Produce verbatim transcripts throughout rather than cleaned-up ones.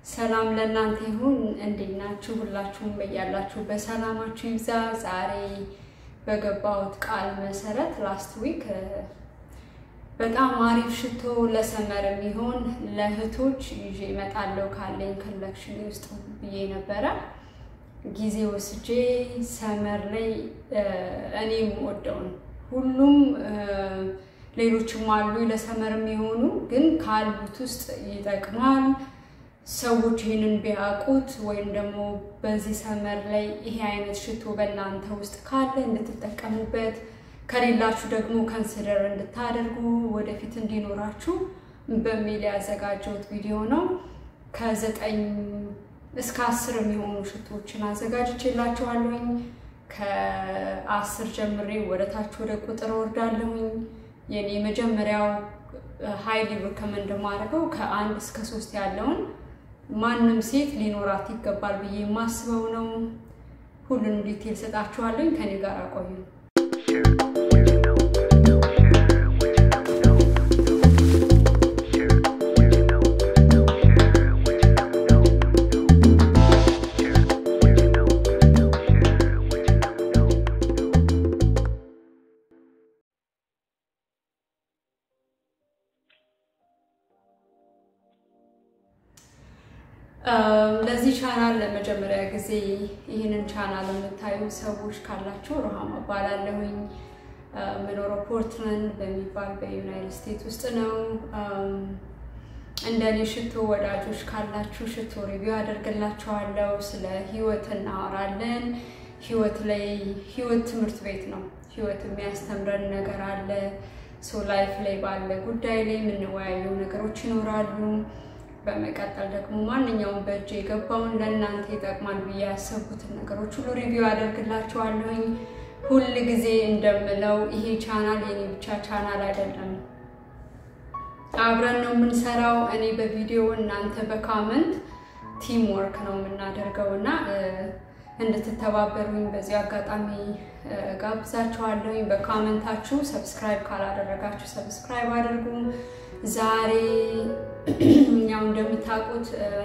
ሰላም ለእናንተ ይሁን እንዴት ናችሁ ሁላችሁም በያላችሁ በሰላማችሁ ይብዛ ዛሬ በገባሁት ቃል መሰረት ላስት ዊክ በጣም አሪፍ ሽቶ ለሰመር የሚሆን ለህቶች ይዤ እመጣለሁ ካለኝ ኮሌክሽን ውስጥ ብዬ ነበር ጊዜ ወስጄ ሰመር ላይ እኔም ወደውን ሁሉም ሌሎችም አሉ ለሰመር የሚሆኑ ግን ካልቡት ውስጥ ይጠቅማል ሰዎች ይሄንን ቢያቁት ወይም ደግሞ በዚህ ሰመር ላይ ይሄ አይነት ሽቶ በእናንተ ውስጥ ካለ እንድትጠቀሙበት ከሌላችሁ ደግሞ ኮንሲደር እንድታደርጉ ወደፊት እንዲኖራችሁ በሚል ያዘጋጀሁት ቪዲዮ ነው ከዘጠኝ እስከ አስር የሚሆኑ ሽቶችን አዘጋጅቼላችኋለሁ ከአስር ጀምሬ ወደ ታች ወደ ቁጥር ወርዳለሁኝ የኔ መጀመሪያው ሃይሊ ሪከመንድ ማድረገው ከአንድ እስከ ሶስት ያለውን ማንንም ሴት ሊኖራት ይገባል ብዬ ማስበው ነው ሁሉንም ዲቴል ሰጣችኋለሁ ከኔ ጋር አቆዩ ለዚህ ቻናል ለመጀመሪያ ጊዜ ይሄንን ቻናል የምታዩ ሰዎች ካላችሁ ሮሃማ ባላለሁኝ መኖር ፖርትላንድ በሚባል በዩናይትድ ስቴትስ ውስጥ ነው እንደኔ ሽቶ ወዳጆች ካላችሁ ሽቶ ሪቪው አደርግላችኋለሁ ስለ ህይወት እናወራለን ህይወት ላይ ህይወት ትምህርት ቤት ነው ህይወት የሚያስተምረን ነገር አለ ሶ ላይፍ ላይ ባለ ጉዳይ ላይ ምን ወያዩ ነገሮች ይኖራሉ በመቀጠል ደግሞ ማንኛውም በእጄ የገባውን ለእናንተ ይጠቅማል ብዬ ያሰብኩትን ነገሮች ሁሉ ሪቪው አደርግላችኋለሁኝ ሁሉ ጊዜ እንደምለው ይሄ ቻናል የኔ ብቻ ቻናል አይደለም አብረን ነው የምንሰራው እኔ በቪዲዮ እናንተ በኮሜንት ቲም ወርክ ነው የምናደርገውና እንድትተባበሩኝ በዚህ አጋጣሚ ጋብዛችኋለሁኝ በኮሜንታችሁ ሰብስክራይብ ካላደረጋችሁ ሰብስክራይብ አድርጉ ዛሬ እኛው እንደምታውቁት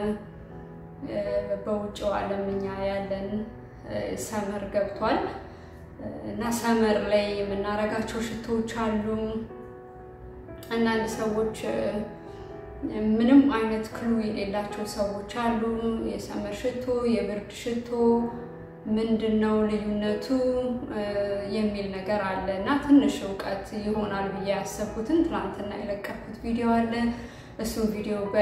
በውጭው ዓለምኛ ያለን ሰመር ገብቷል እና ሰመር ላይ የምናረጋቸው ሽቶዎች አሉ አንዳንድ ሰዎች ምንም አይነት ክሉ የሌላቸው ሰዎች አሉ የሰመር ሽቶ የብርድ ሽቶ ምንድነው ልዩነቱ የሚል ነገር አለና ትንሽ ዕውቀት ይሆናል ብዬ ያሰብኩትን ትላንትና የለቀኩት ቪዲዮ አለ እሱን ቪዲዮ በ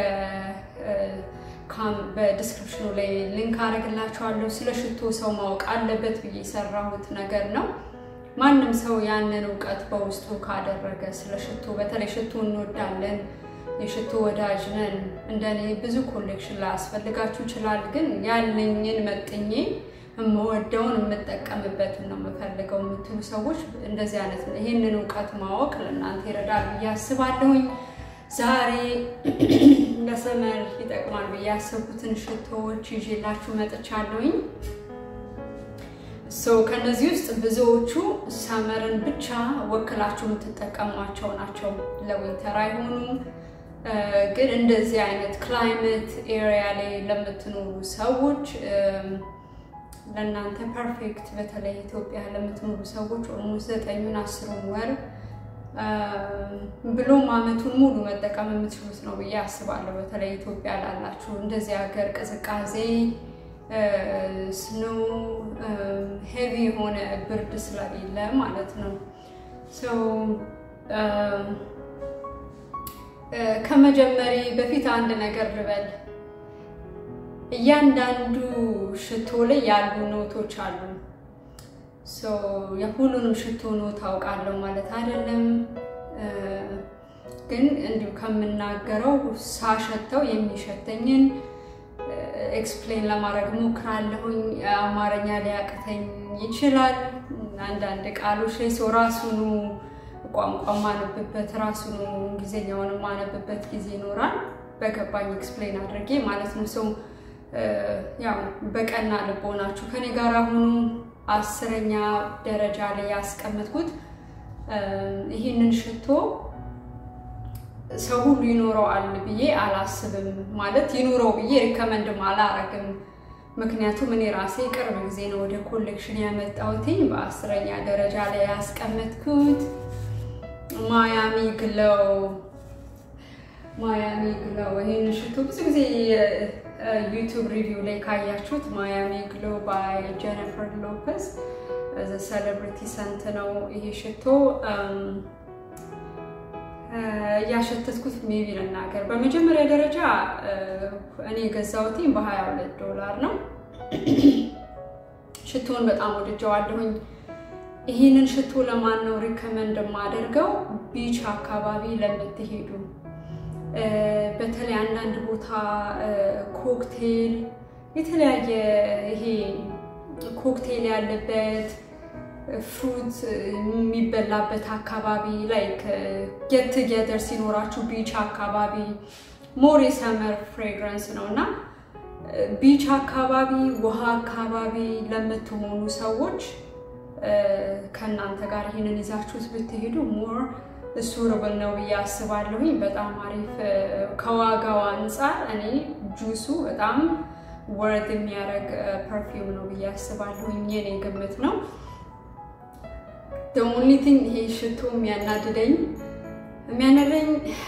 ካም በዲስክሪፕሽኑ ላይ ሊንክ አደርግላችኋለሁ ስለ ሽቶ ሰው ማወቅ አለበት ብዬ ሰራሁት ነገር ነው ማንንም ሰው ያንን ዕውቀት በውስጡ ካደረገ ስለ ሽቶ በተለይ ሽቶ እንወዳለን የሽቶ ወዳጅ ነን እንደኔ ብዙ ኮሌክሽን ላስፈልጋችሁ ይችላል ግን ያለኝን መጥኜ እምወደውን የምጠቀምበት ነው መፈልገው የምትሉ ሰዎች እንደዚህ አይነት ይሄንን ዕውቀት ማወቅ ለእናንተ ይረዳል ብዬ አስባለሁኝ ዛሬ ለሰመር ይጠቅማል ብዬ ያሰብኩትን ሽቶዎች ይዤላችሁ መጥቻለሁኝ ሶ ከነዚህ ውስጥ ብዙዎቹ ሰመርን ብቻ ወክላችሁ የምትጠቀሟቸው ናቸው ለዊንተር አይሆኑም ግን እንደዚህ አይነት ክላይሜት ኤሪያ ላይ ለምትኖሩ ሰዎች ለእናንተ ፐርፌክት በተለይ ኢትዮጵያ ለምትኖሩ ሰዎች ኦልሞስት ዘጠኙን አስሩን ወር ብሎም አመቱን ሙሉ መጠቀም የምትችሉት ነው ብዬ አስባለሁ በተለይ ኢትዮጵያ ላላችሁ እንደዚህ ሀገር ቅዝቃዜ ስኖው ሄቪ ሆነ ብርድ ስለሌለ ማለት ነው ሶ ከመጀመሪ በፊት አንድ ነገር ልበል እያንዳንዱ ሽቶ ላይ ያሉ ኖቶች አሉ ሶ የሁሉንም ሽቶ ኖት አውቃለሁ ማለት አይደለም ግን እንዲሁ ከምናገረው ሳሸተው የሚሸተኝን ኤክስፕሌን ለማድረግ ሞክራለሁኝ አማርኛ ሊያቀተኝ ይችላል አንዳንድ ቃሎች ላይ ሰው ራሱን ቋንቋ ማነብበት ራሱን እንግሊዘኛውን ማነብበት ጊዜ ይኖራል በገባኝ ኤክስፕሌን አድርጌ ማለት ነው ሰው ያው በቀና ልቦናችሁ ከኔ ጋር አሁን አስረኛ ደረጃ ላይ ያስቀመጥኩት ይሄንን ሽቶ ሰው ሁሉ ይኖረዋል ብዬ አላስብም ማለት ይኖረው ብዬ ሪከመንድ አላረግም ምክንያቱም እኔ ራሴ ቅርብ ጊዜ ነው ወደ ኮሌክሽን ያመጣሁት በአስረኛ ደረጃ ላይ ያስቀመጥኩት ማያሚ ግሎው ማያሚ ግሎው ይሄን ሽቶ ብዙ ጊዜ ዩቲዩብ ሪቪው ላይ ካያችሁት ማያሚ ግሎው ባይ ጄኒፈር ሎፔዝ as a celebrity scent ነው ይሄ ሽቶ ያሸተትኩት ሜቢ ለናገር በመጀመሪያ ደረጃ እኔ ገዛውት በ22 ዶላር ነው ሽቶን በጣም ወድጄዋለሁኝ ይሄንን ሽቶ ለማን ነው ሪከመንድ ማደርገው ቢች አካባቢ ለምትሄዱ በተለይ አንዳንድ ቦታ ኮክቴል የተለያየ ይሄ ኮክቴል ያለበት fruit የሚበላበት አካባቢ like get together ሲኖራችሁ ቢች አካባቢ more summer fragrance ነውና ቢች አካባቢ ውሃ አካባቢ ለምትሆኑ ሰዎች ከናንተ ጋር ይሄንን ይዛችሁት ብትሄዱ more suitable ነው ያስባለሁ በጣም አሪፍ ከዋጋው አንፃር እኔ ጁሱ በጣም worth የሚያረግ perfume ነው ያስባለሁ የኔ ግምት ነው the only thing he should to የሚያናድደኝ የሚያናደኝ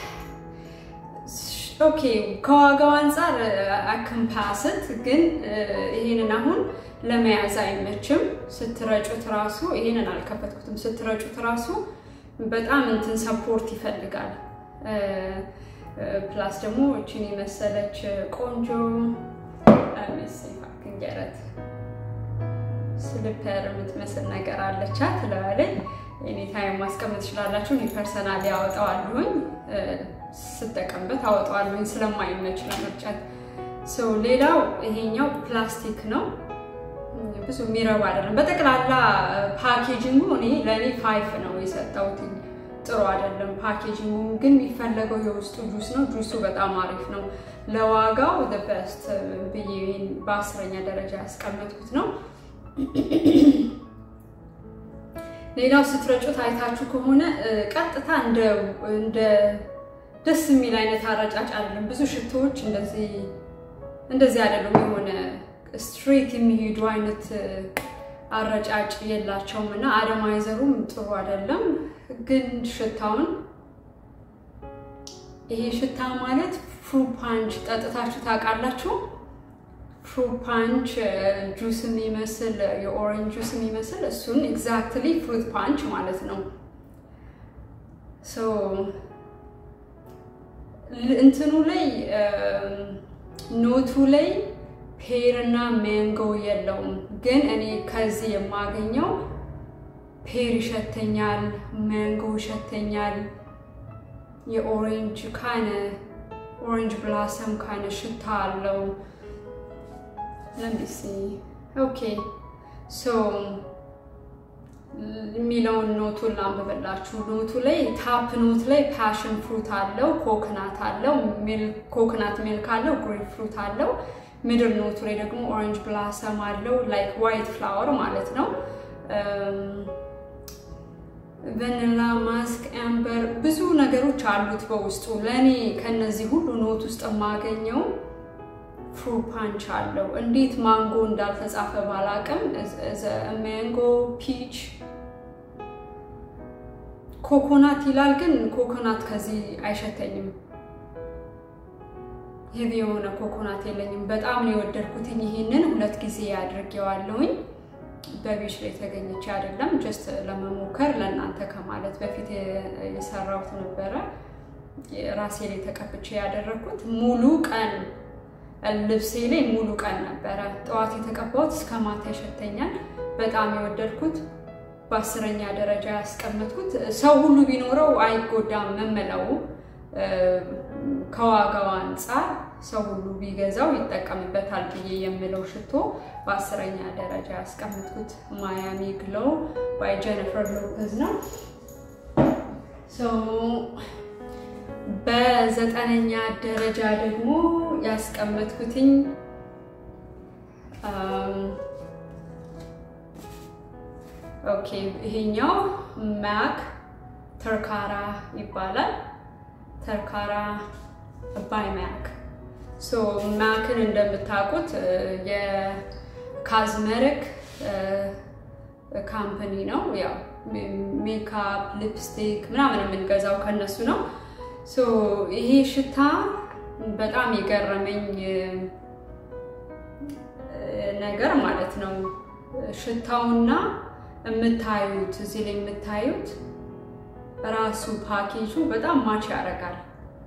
okay ከዋጋው አንፃር I can pass it ግን ይሄንን አሁን ለመያዝ አይመችም ስትረጩት ራሱ ይሄንን አልከፈትኩትም ስትረጩት ራሱ በጣም እንትን ሰፖርት ይፈልጋል ፕላስ ደግሞ እቺን መሰለች ቆንጆ አምስት fucking get it ስሊፐር ምትመስል ነገር አለቻት ለባለኝ እኔ ታይም ማስቀመጥ ይችላልላችሁ እኔ ፐርሰናሊ አወጣዋለሁኝ ስትጠቀምበት አወጣዋለሁኝ ስለማይመች ለመርጫት ሶ ሌላው ይሄኛው ፕላስቲክ ነው ብዙ ሚረባ አይደለም በተቀላላ ፓኬጂንጉ እኔ ለኔ ፋይቭ ነው የሰጠሁት ጥሩ አይደለም ፓኬጂንጉ ግን የሚፈልገው የውስጡ ጁስ ነው ጁሱ በጣም አሪፍ ነው ለዋጋው the best ብዬን በአስረኛ ደረጃ ያስቀመጥኩት ነው ሌላው ስትረጩት አይታችሁ ከሆነ ቀጥታ እንደ እንደ ደስ የሚል አይነት አረጫጭ አይደለም ብዙ ሽቶዎች እንደዚህ እንደዚህ አይደለም የሆነ ስትሬት የሚሄዱ አይነት አረጫጭ የላቸውምና አሮማይዘሩም ጥሩ አይደለም ግን ሽታውን ይሄ ሽታ ማለት fruit punch ጠጥታችሁ ታውቃላችሁ fruit punch juice የሚመስል የኦሬንጅ juice የሚመስል እሱን exactly fruit punch ማለት ነው so እንትኑ ላይ ኖቱ ላይ ፔር እና ማንጎ የለውም ግን እኔ ከዚህ የማገኘው ፔር ይሸተኛል ማንጎ ይሸተኛል የኦሬንጅ ካነ orange blossom kind of ሽታ አለው let me see okay so ሚላውን ኖቱን ላንብበላችሁ ኖቱ ላይ ታፕ ኖት ላይ passion fruit አለው ኮኮናት አለው ሚልክ ኮኮናት ሚልክ አለው ግሬፕ ፍሩት አለው ሚድል ኖቱ ላይ ደግሞ orange blossom አለው like white flower ማለት ነው vanilla musk amber ብዙ ነገሮች አሉት በውስጡ ለኔ ከነዚህ ሁሉ ኖት ውስጥ ማገኘው fruit punch አለው እንዴት ማንጎ እንዳልተጻፈ ባላቀም ማንጎ peach ኮኮናት ይላል ግን ኮኮናት ከዚህ አይሸተኝም ሄቪ የሆነ ኮኮናት የለኝም በጣም ነው የወደድኩት ይሄንን ሁለት ጊዜ ያድርጌዋለሁኝ በቢሽ ላይ ተገኝቼ አይደለም just ለመሞከር ለናንተ ከማለት በፊት የሰራውት ነበር ራሴ ላይ ተቀብጬ ያደረኩት ሙሉ ቀን ልብሴ ላይ ሙሉ ቀን ነበር ጧት የተቀባሁት እስከ ማታ ይሸተኛል በጣም የወደድኩት በአስረኛ ደረጃ ያስቀመጥኩት ሰው ሁሉ ቢኖረው አይጎዳም መመለው ከዋጋው አንፃር ሰው ሁሉ ቢገዛው ይጠቀምበታል ብዬ የምለው ሽቶ በአስረኛ ደረጃ ያስቀመጥኩት ማያሚ ግሎው ባይ ጄኒፈር ሎፔዝ ነው so በዘጠነኛ ደረጃ ደግሞ ያስቀመጥኩትኝ ኦኬ ይሄኛው ማክ ተርካራ ይባላል ተርካራ by MAC so MACን እንደምታውቁት የካዝሜቲክ ካምፓኒ ነው ያው ሜካፕ ሊፕስቲክ ምናምን የምንገዛው ከነሱ ነው so ይሄ ሽታ በጣም ይገርመኝ ነገር ማለት ነው ሽታውና የምታዩት እዚህ ላይ የምታዩት ራሱ ፓኬጁ በጣም ማች ያደርጋል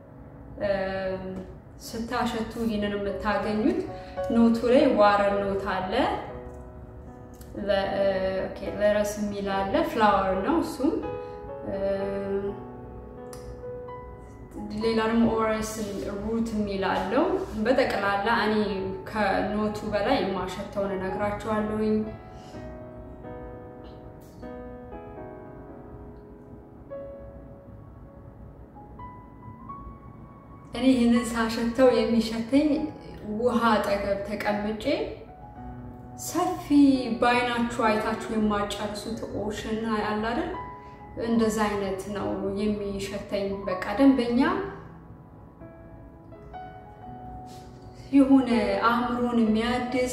ስታሸቱ ይሄንን የምታገኙት ኖቱ ላይ ዋረር ኖት አለ ለ ኦኬ ለራስ ሚላለ ፍላወር ነው እሱ ሌላም ኦረስ ሩት ሚላለው በተቀላላ እኔ ከኖቱ በላይ ማሸተውን ነግራችኋለሁኝ እኔ ይሄንን ሳሸተው የሚሸተኝ ውሃ አጠገብ ተቀምጬ ሰፊ ባይናችሁ አይታችሁ የማጨርሱት ኦሽን አለ አይደል እንደዛ አይነት ነው የሚሸተኝ በቃ ደንበኛ ይሁን አእምሮን የሚያድስ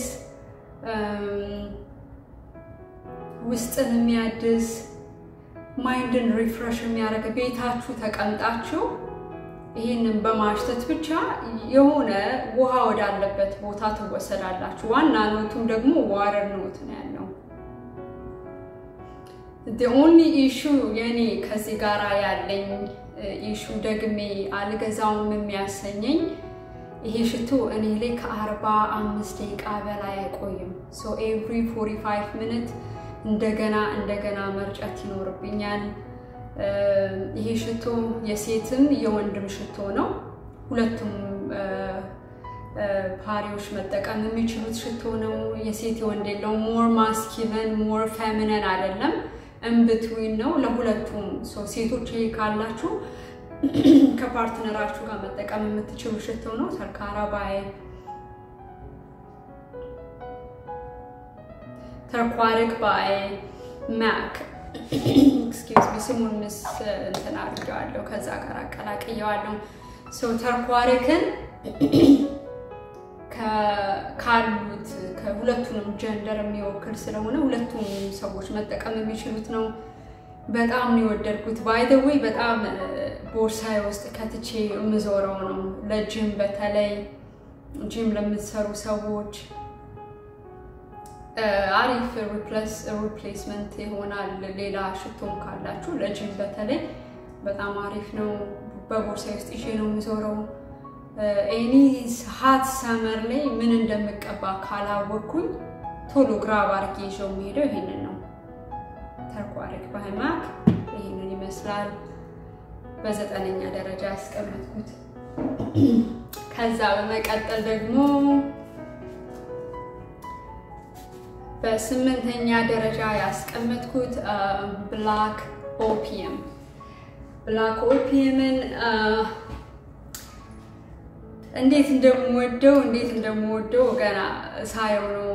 ውስጥን የሚያድስ ማይንድን ሪፍሬሽ የሚያደርግ ቤታችሁ ተቀምጣችሁ ይሄንን በማሽተት ብቻ የሆነ ውሃ ወዳለበት ቦታ ተወሰዳላችሁ ዋና ኖቱም ደግሞ ዋተር ኖት ነው ያለው the only issue የኔ ከዚህ ጋራ ያለኝ issue ደግሜ አልገዛውም የሚያሰኘኝ ይሄ ሽቶ እኔ ላይ ከ45 ደቂቃ በላይ አይቆይም so every forty-five minutes እንደገና እንደገና መርጨት ይኖርብኛል ይሄ ሽቶ የሴትም የወንድም ሽቶ ነው ሁለቱም ፓሪዎች መጠቀም የሚችሉት ሽቶ ነው የሴት የወንድ የለው more masculine more feminine አይደለም in between ነው ለሁለቱም so ሴቶች ካላችሁ ከፓርትነራችሁ ጋር መጠቀም የምትችሉ ሽቶ ነው ተርካራ ባይ ተርኳሪክ ባይ MAC excuse me ስሙን ምስ እንትን አድርጌዋለሁ ከዛ ጋር አቀላቅየዋለሁ so ተርኳሪክን ከካሉት ከሁለቱንም ጀንደር የሚወክል ስለሆነ ሁለቱም ሰዎች መጠቀም የሚችሉት ነው በጣም ነው ወደድኩት by the way በጣም ቦርሳዬ ውስጥ ከትቼ ምዞረው ነው ለጂም በተለይ ጂም ለምትሰሩ ሰዎች አሪፍ ሪፕሌስ ሪፕሌስመንት ይሆናል ሌላ ሽቶም ካላችሁ ለጂም በተለይ በጣም አሪፍ ነው በቦርሳዬ ውስጥ ይዤ ነው ምዞረው ኤኒ ሃት ሰመር ላይ ምን እንደምቀባ ካላወኩኝ ቶሎ ግራብ አርጌ ይዤው ምሄደው ይሄንን ነው ተርኳሪክ ባይ MAC ይሄንን ይመስላል በዘጠነኛ ደረጃ ያስቀመጥኩት ከዛ በመቀጠል ደግሞ በስምንተኛ ደረጃ ያስቀመጥኩት ብላክ ኦፒየም ብላክ ኦፒየምን እንዴት እንደምወደው እንዴት እንደምወደው ገና ሳየው ነው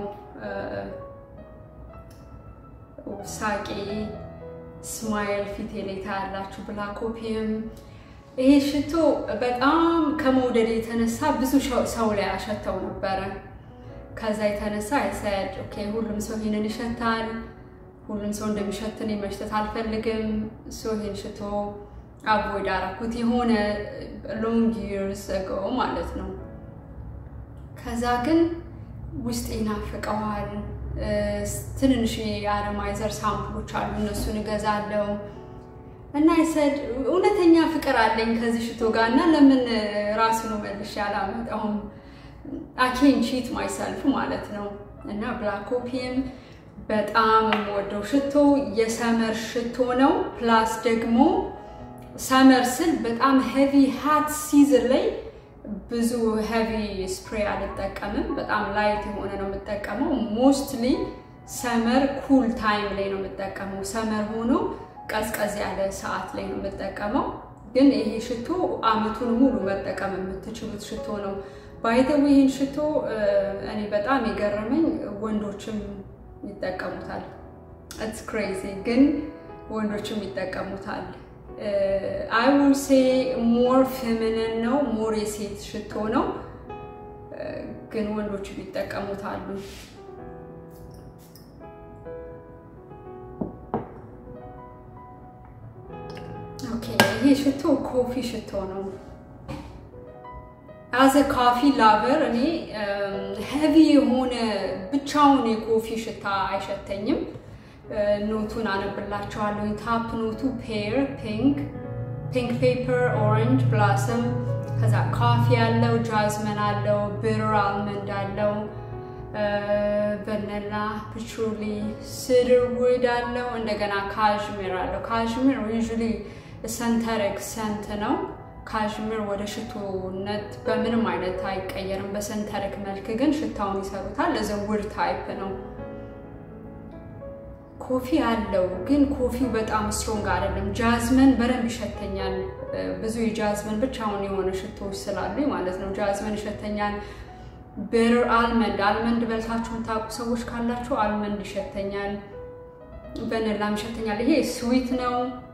ሳቂ ስማይል ፊቴ ላይ ታያላችሁ ብላክ ኦፒየም ይሄ ሽቶ በጣም ከመውደድ የተነሳ ብዙ ሰው ላይ አሸተው ነበር ከዛ የተነሳ አይሳይድ ኦኬ ሁሉም ሰው ይሄንን ይሸታል ሁሉም ሰው እንደሚሸተን ይመሽተት አልፈልግም ሶ ይሄን ሽቶ አቮይድ አደረኩት የሆነ long years ago ማለት ነው ከዛ ግን ውስጤና ፈቀዋል ትንንሽ የአሮማይዘር ሳምፕሎች አሉ እነሱን ገዛለው እና አይሰድ እውነተኛ ፍቅር አለኝ ከዚህ ሽቶ ጋርና ለምን ራሱ ነው መልሽ ያላመጣው I can't cheat myself ማለት ነው እና ብላክ ኦፒየም በጣም የምወደው ሽቶ የሰመር ሽቶ ነው ፕላስ ደግሞ ሰመር ስል በጣም heavy hot season ላይ ብዙ heavy spray አልጠቀምም በጣም light የሆነ ነው የምጠቀመው mostly summer cool time ላይ ነው የምጠቀመው summer ሆኖ ቀዝቀዝ ያለ ሰዓት ላይ ነው የምጠቀመው ግን ይሄ ሽቶ አመቱን ሙሉ መጠቀም የምትችሉት ሽቶ ነው by the way ይሄን ሽቶ እኔ በጣም ይገርመኝ ወንዶችም ይጠቀሙታል it's crazy ግን ወንዶችም ይጠቀሙታል I will say more feminine ነው more የሴት ሽቶ ነው ግን ወንዶች ቢጠቀሙት አሉ ኦኬ ይሄ ሽቶ ኮፊ ሽቶ ነው as a coffee lover እኔ heavy የሆነ ብቻውን የኮፊ ሽታ አይሸተኝም ኖቱን አነብላችኋለሁ ታፕ ኖቱ pear pink pink pepper orange blossom ከዛ ኮፊ ያለው jasmine አለው bitter almond አለው vanilla patchouli cedarwood አለው እንደገና cashmere አለው cashmere usually synthetic scent ነው cashmere ወደ ሽቶነት በምንም አይነት አይቀየርም በሰንተሪክ መልክ ግን ሽታውን ይሰሩታል as a wood type ነው ኮፊ አለው ግን ኮፊው በጣም ስትሮንግ አይደለም ጃዝመን በረም ይሸተኛል ብዙ የጃዝመን ብቻውን የሆነ ሽቶዎች ስላሉ ማለት ነው ጃዝመን ይሸተኛል bitter almond almond በልታችሁ ታቁ ሰዎች ካላችሁ almond ይሸተኛል vanilla ይሸተኛል ይሄ sweet ነው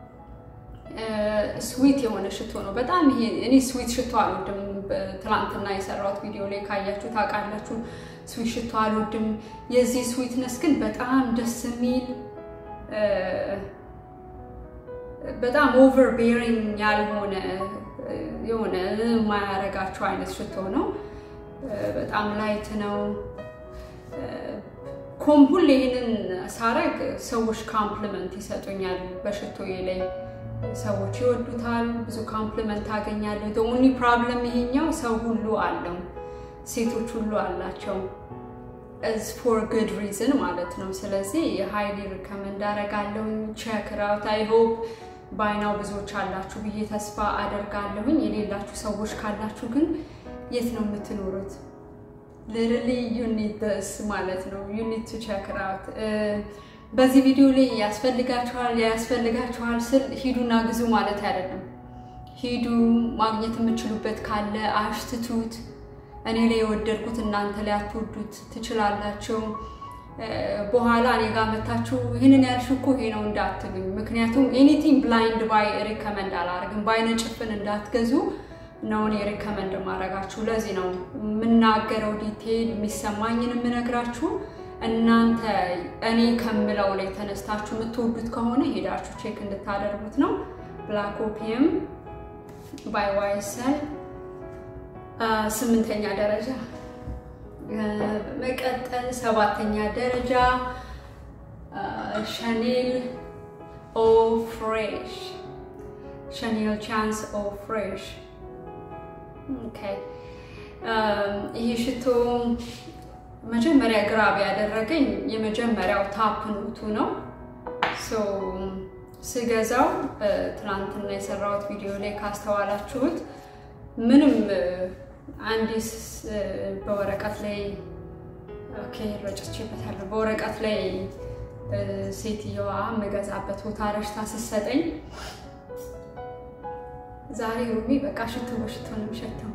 ስዊት የሆነ ሽቶ ነው በጣም ይሄ እኔ ስዊት ሽቶ አልወድም ትላንትና የሰራሁት ቪዲዮ ላይ ካያችሁ ታውቃላችሁ ስዊት ሽቶ አልወድም የዚህ ስዊትነስ ግን በጣም ደስ የሚል በጣም ኦቨር ቤሪንግ ያልሆነ የሆነ ማያረጋችሁ አይነት ሽቶ ነው በጣም ላይት ነው ኮምፑል ይሄንን ሳረግ ሰዎች ኮምፕሊመንት ይሰጡኛል በሽቶዬ ላይ ሰዎች ይወዱታል ብዙ ኮምፕሊመንት አገኛለሁ the only problem ይሄኛው ሰው ሁሉ አለው ሴቶች ሁሉ አላቸው as for good reason ማለት ነው ስለዚህ highly recommend አደርጋለሁ check it out I hope by now ብዙዎች አላችሁ ብዬ ተስፋ አደርጋለሁ የሌላችሁ ሰዎች ካላችሁ ግን የት ነው የምትኖሩት literally you need this ማለት ነው you need to check it out በዚህ ቪዲዮ ላይ ያስፈልጋችኋል ያስፈልጋችኋል ስል ሂዱና ግዙ ማለት አይደለም ሂዱ ማግኘት የምትችሉበት ካለ አሽትቱት እኔ ላይ ወደድኩት እናንተ ላይ አትወዱት ትችላላችሁ በኋላ እኔ ጋር መታችሁ ይሄንን ያልሽኩ ይሄ ነው እንዳትሉኝ ምክንያቱም anything blind buy recommend አላርግም ባይነ ጭፍን እንዳትገዙ ነው እኔ recommend ማረጋችሁ ለዚህ ነው ምናገረው ዲቴል የሚሰማኝን ምነግራችሁ እናንተ እኔ ከምለው ላይ ተነስታችሁ የምትወዱት ከሆነ ሄዳችሁ ቼክ እንድታደርጉት ነው Black Opium by Y S L ስምንተኛ ደረጃ መቀጠል ሰባተኛ ደረጃ Chanel Eau Fresh Chanel Chance Eau Fresh okay ይሄ ሽቶ መጀመሪያ ግራብ ያደረገኝ የመጀመሪያው ታፕ ኖቱ ነው ሶ ስገዛው ትላንትና የሰራሁት ቪዲዮ ላይ ካስተዋላችሁት ምንም አንዲስ በወረቀት ላይ ኦኬ ረጭቼበታለሁ በወረቀት ላይ ሴትየዋ መገዛበት ቦታ ረሽታ ስሰጠኝ ዛሬ ሩሚ በቃ ሽቶ በሽቶ ነው የሚሸተው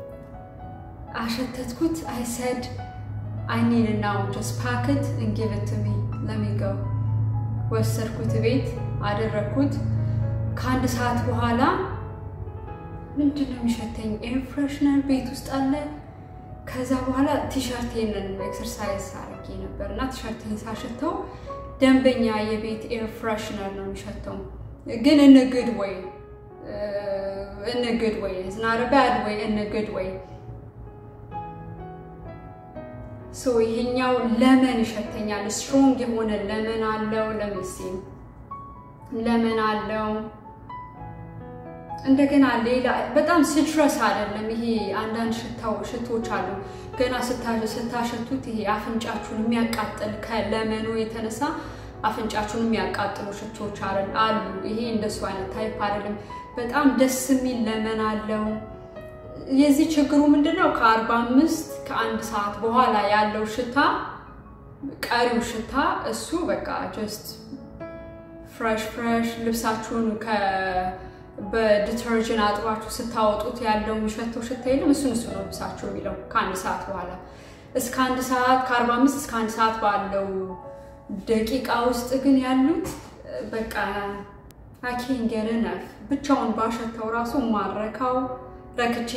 አሸተትኩት I said I need it now just pack it and give it to me let me go ወሰርኩት ቤት አደረኩት ካንድ ሰዓት በኋላ ምንድነው የሚሸተኝ ኤር ፍሬሽነር ቤት ውስጥ አለ ከዛ በኋላ ቲሸርቴን ኤክሰርሳይዝ አድርጌ ነበርና ቲሸርቴን ሳሸተው ደንበኛ የቤት ኤር ፍሬሽነር ነው የሚሸተው ግን in a good way uh, in a good way it's not a bad way in a good way so ይሄኛው ለመን ይሸተኛል ስትሮንግ የሆነ ለመን አለው ለሚሲም ለመን አለው እንደገና ሌላ በጣም ሲትረስ አይደለም ይሄ አንዳንድ ሽታው ሽቶች አሉ ገና ስታሸቱት ይሄ አፍንጫችሁን የሚያቃጥል ከለመኑ የተነሳ አፍንጫችሁን የሚያቃጥሉ ሽቶች አሉ ይሄ እንደሱ አይነት ታይፕ አይደለም በጣም ደስ የሚል ለመን አለው የዚህ ችግሩ ምንድነው ከ45 ከአንድ ሰዓት በኋላ ያለው ሽታ ቀሪው ሽታ እሱ በቃ just fresh fresh ልብሳችሁን ከ በዲተርጀንት አጥባችሁ ስታወጡት ያለው የሚሸተው ሽታ የለም እሱ እሱ ነው ልብሳችሁ የሚለው ከአንድ ሰዓት በኋላ እስከ አንድ ሰዓት ከ45 እስከ አንድ ሰዓት ባለው ደቂቃ ውስጥ ግን ያሉት በቃ I can't get enough ብቻውን ባሸተው ራሱ ማረካው ረክቼ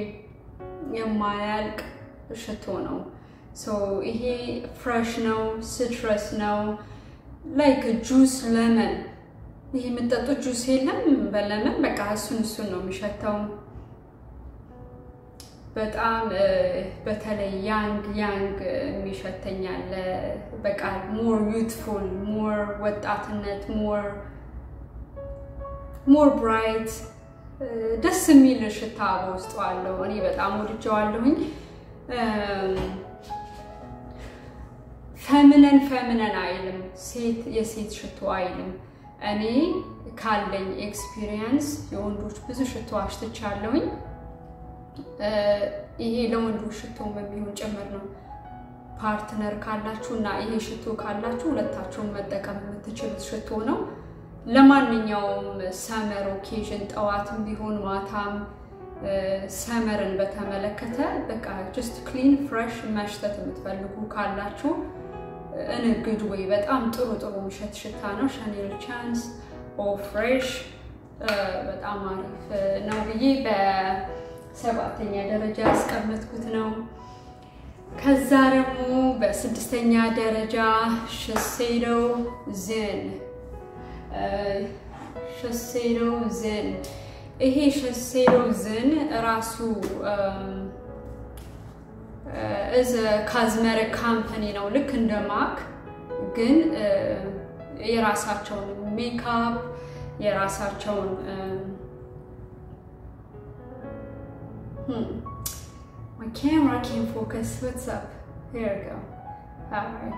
የማያልቅ ሽቶ ነው so ይሄ fresh ነው citrus ነው like a juice lemon ይሄ መጠጡ ጁስ የለም በለመን በቃ እሱን እሱን ነው የሚሸተው በጣም በተለይ ያንግ ያንግ የሚሸተኛል በቃ more youthful more ወጣትነት more more bright ደስ የሚል ሽታ በውስጡ አለው እኔ በጣም ወድጄዋለሁኝ feminine feminine አይልም ሴት የሴት ሽቶ አይልም እኔ ካለኝ ኤክስፒሪየንስ የወንዶች ብዙ ሽቶ አሽትቻለሁኝ ይሄ ለወንዶች ሽቶ በሚሆን ጭምር ነው ፓርትነር ካላችሁና ይሄ ሽቶ ካላችሁ ሁለታችሁም መጠቀም የምትችሉት ሽቶ ነው ለማንኛውም ሰመር ኦኬዥን ጠዋትም ቢሆን ማታም ሰመርን በተመለከተ በቃ just clean fresh መሽተት የምትፈልጉ ካላችሁ in a good way በጣም ጥሩ ጥሩ ምሽት ሽታ ነው Chanel Chance or fresh በጣም አሪፍ ነው ብዬ በሰባተኛ ደረጃ አስቀመጥኩት ነው ከዛ ደግሞ በስድስተኛ ደረጃ Shiseido Zen Shiseido Zen ይሄ Shiseido Zen ራሱ is a cosmetic company ነው ልክ እንደ ማክ ግን የራሳቸውን ሜካፕ የራሳቸውን hmm my camera can't focus what's up here we go alright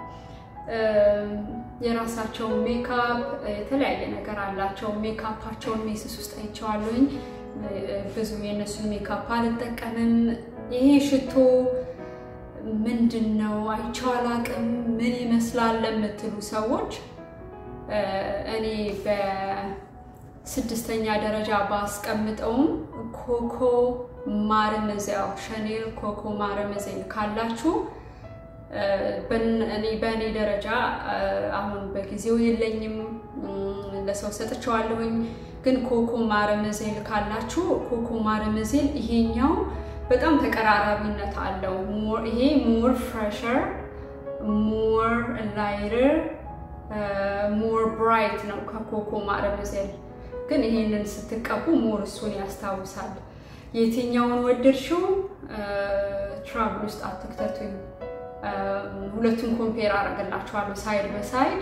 የራሳቸው ሜካፕ የተለያየ ነገር አላቸው ሜካፓቸውን ሜስስ ውስጥ አይቻለሁኝ ብዙ የነሱ ሜካፕ አልተጠቀምም ይሄ ሽቶ ምንድነው አይቻላቅም ምን ይመስላል ለምትሉ ሰዎች እኔ በስድስተኛ ደረጃ ባስቀምጠው ኮኮ ማርመዛው Chanel ኮኮ ማርመዛው ካላችሁ በእኔ በእኔ ደረጃ አሁን በጊዜው የለኝም ለሰው ሰጥቻለሁኝ ግን ኮኮ ማርመዛው ካላችሁ ኮኮ ማርመዛው ይሄኛው በጣም ተቀራራቢነት አለው more ይሄ more fresher more lighter uh, more bright ነው ከኮኮ ማርመዛው ግን ይሄንን ስትቀቡ more እሱን ያስታውሳል የትኛውን ወደድሽው ትራቭል ውስጥ አትክተቱኝ ሁለቱን ኮምፔር አደረግላችኋለሁ ሳይድ በሳይድ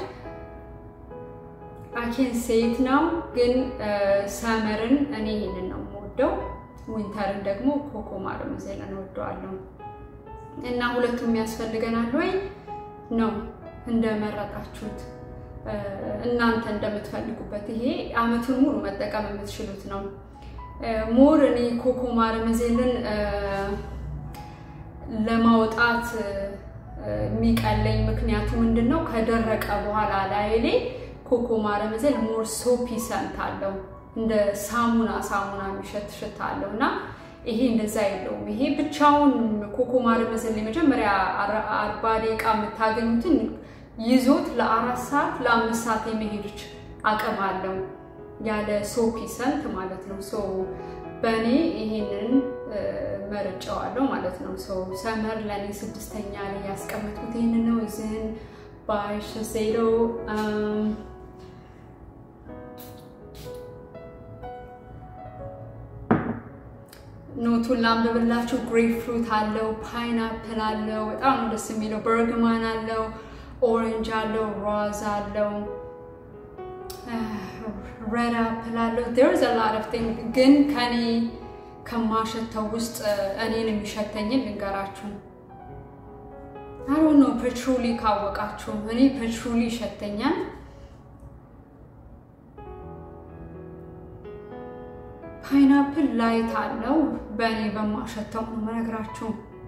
I can say it now ግን ሰመርን እኔ ይሄንን ነው የምወደው ዊንተርን ደግሞ ኮኮ ማርመዛው ነው ወደዋለሁ እና ሁለቱም ያስፈልገናል ወይ ነው እንደመረጣችሁት እናንተ እንደምትፈልጉበት ይሄ አመቱን ሙሉ መጠቀም የምትችሉት ነው ሞር እኔ ኮኮ ማርመዛውን ለማውጣት የሚቀለኝ ምክንያቱ ምንድነው ከደረቀ በኋላ ላይ ኮኮ ማርመዛው ሞር ሶፒ ሰንት አለው እንደ ሳሙና ሳሙና የሚሸት ሽታ አለውና ይሄ እንደዛ አይደለም ይሄ ብቻውን ኮኮ ማርመዛው ለመጀመሪያ አርባ ደቂቃ የምታገኙትን ይዞት ለአራት ሰዓት ለአምስት ሰዓት የሚሄድች አቀም አለው ያለ ሶፒ ሰንት ማለት ነው ሶ በኔ ይሄንን መርጫዋለሁ ማለት ነው ሶ ሰመር ለኔ ስድስተኛ ላይ ያስቀመጥኩት ይሄንን ነው Zen by Shiseido um ኖቱን ላምብብላችሁ grapefruit አለው pineapple አለው በጣም ደስ የሚለው bergamot አለው orange አለው rose አለው red apple አለው there's a lot of things ግን ከኔ ከማሸተው ውስጥ እኔን የሚሸተኝ ልንገራችሁ I don't know patchouli ካወቃችሁ እኔ patchouli ይሸተኛል pineapple light አለው በእኔ በማሸተው ነው መነግራችሁ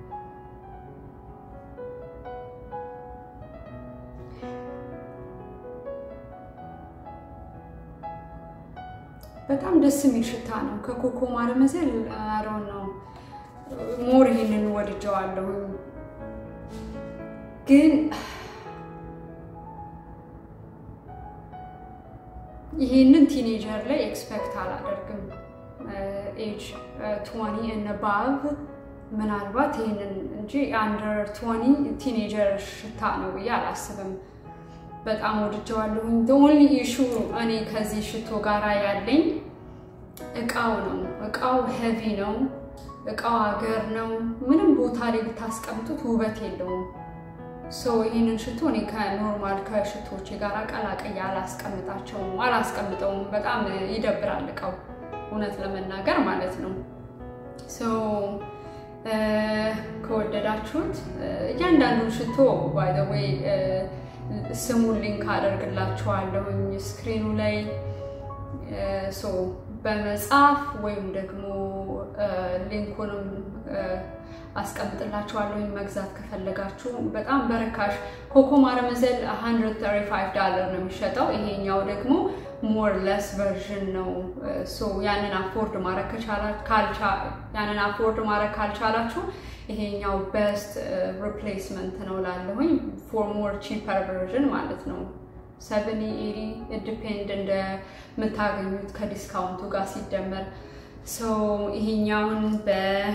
በጣም ደስ የሚል ሽታ ነው ከኮኮ ማርመዛው I don't know ሞር ይሄንን ወድጄዋለሁ ግን ይሄንን ቲኔጀር ላይ ኤክስፔክት አላደርግም ኤጅ twenty and above ምናልባት ይሄንን እንጂ under twenty ቲኔጀር ሽታ ነው ያላስብም በጣም ወድጀዋለሁ the only issue እኔ ከዚህ ሽቶ ጋራ ያለኝ እቃው ነው እቃው heavy ነው እቃው አገር ነው ምንም ቦታ ላይ ብታስቀምጡት ውበት የለውም so ይሄንን ሽቶ እኔ ከኖርማል ከሽቶች ጋራ ቀላቀያ አላስቀምጣቸው አላስቀምጠው በጣም ይደብራል እቃው እውነት ለመናገር ማለት ነው so ከወደዳችሁት እያንዳንዱ ሽቶ by the way ስሙን ሊንክ አደርግላችኋለሁ ስክሪኑ ላይ so በመጻፍ ወይም ደግሞ ሊንኩንም አስቀምጥላችኋለሁ መግዛት ከፈለጋችሁ በጣም በረካሽ ኮኮ ማረመዘል one thirty-five dollars ነው የሚሸጠው ይሄኛው ደግሞ more less version ነው so ያንን አፎርድ ማድረግ ካልቻ ያንን አፎርድ ማድረግ ካልቻላችሁ ይሄኛው best replacement ነው ላለሁኝ for more cheaper version ማለት ነው seventy eighty it depend እንደ መታገኙት ከዲስካውንቱ ጋር ሲደመር so ይሄኛውን በ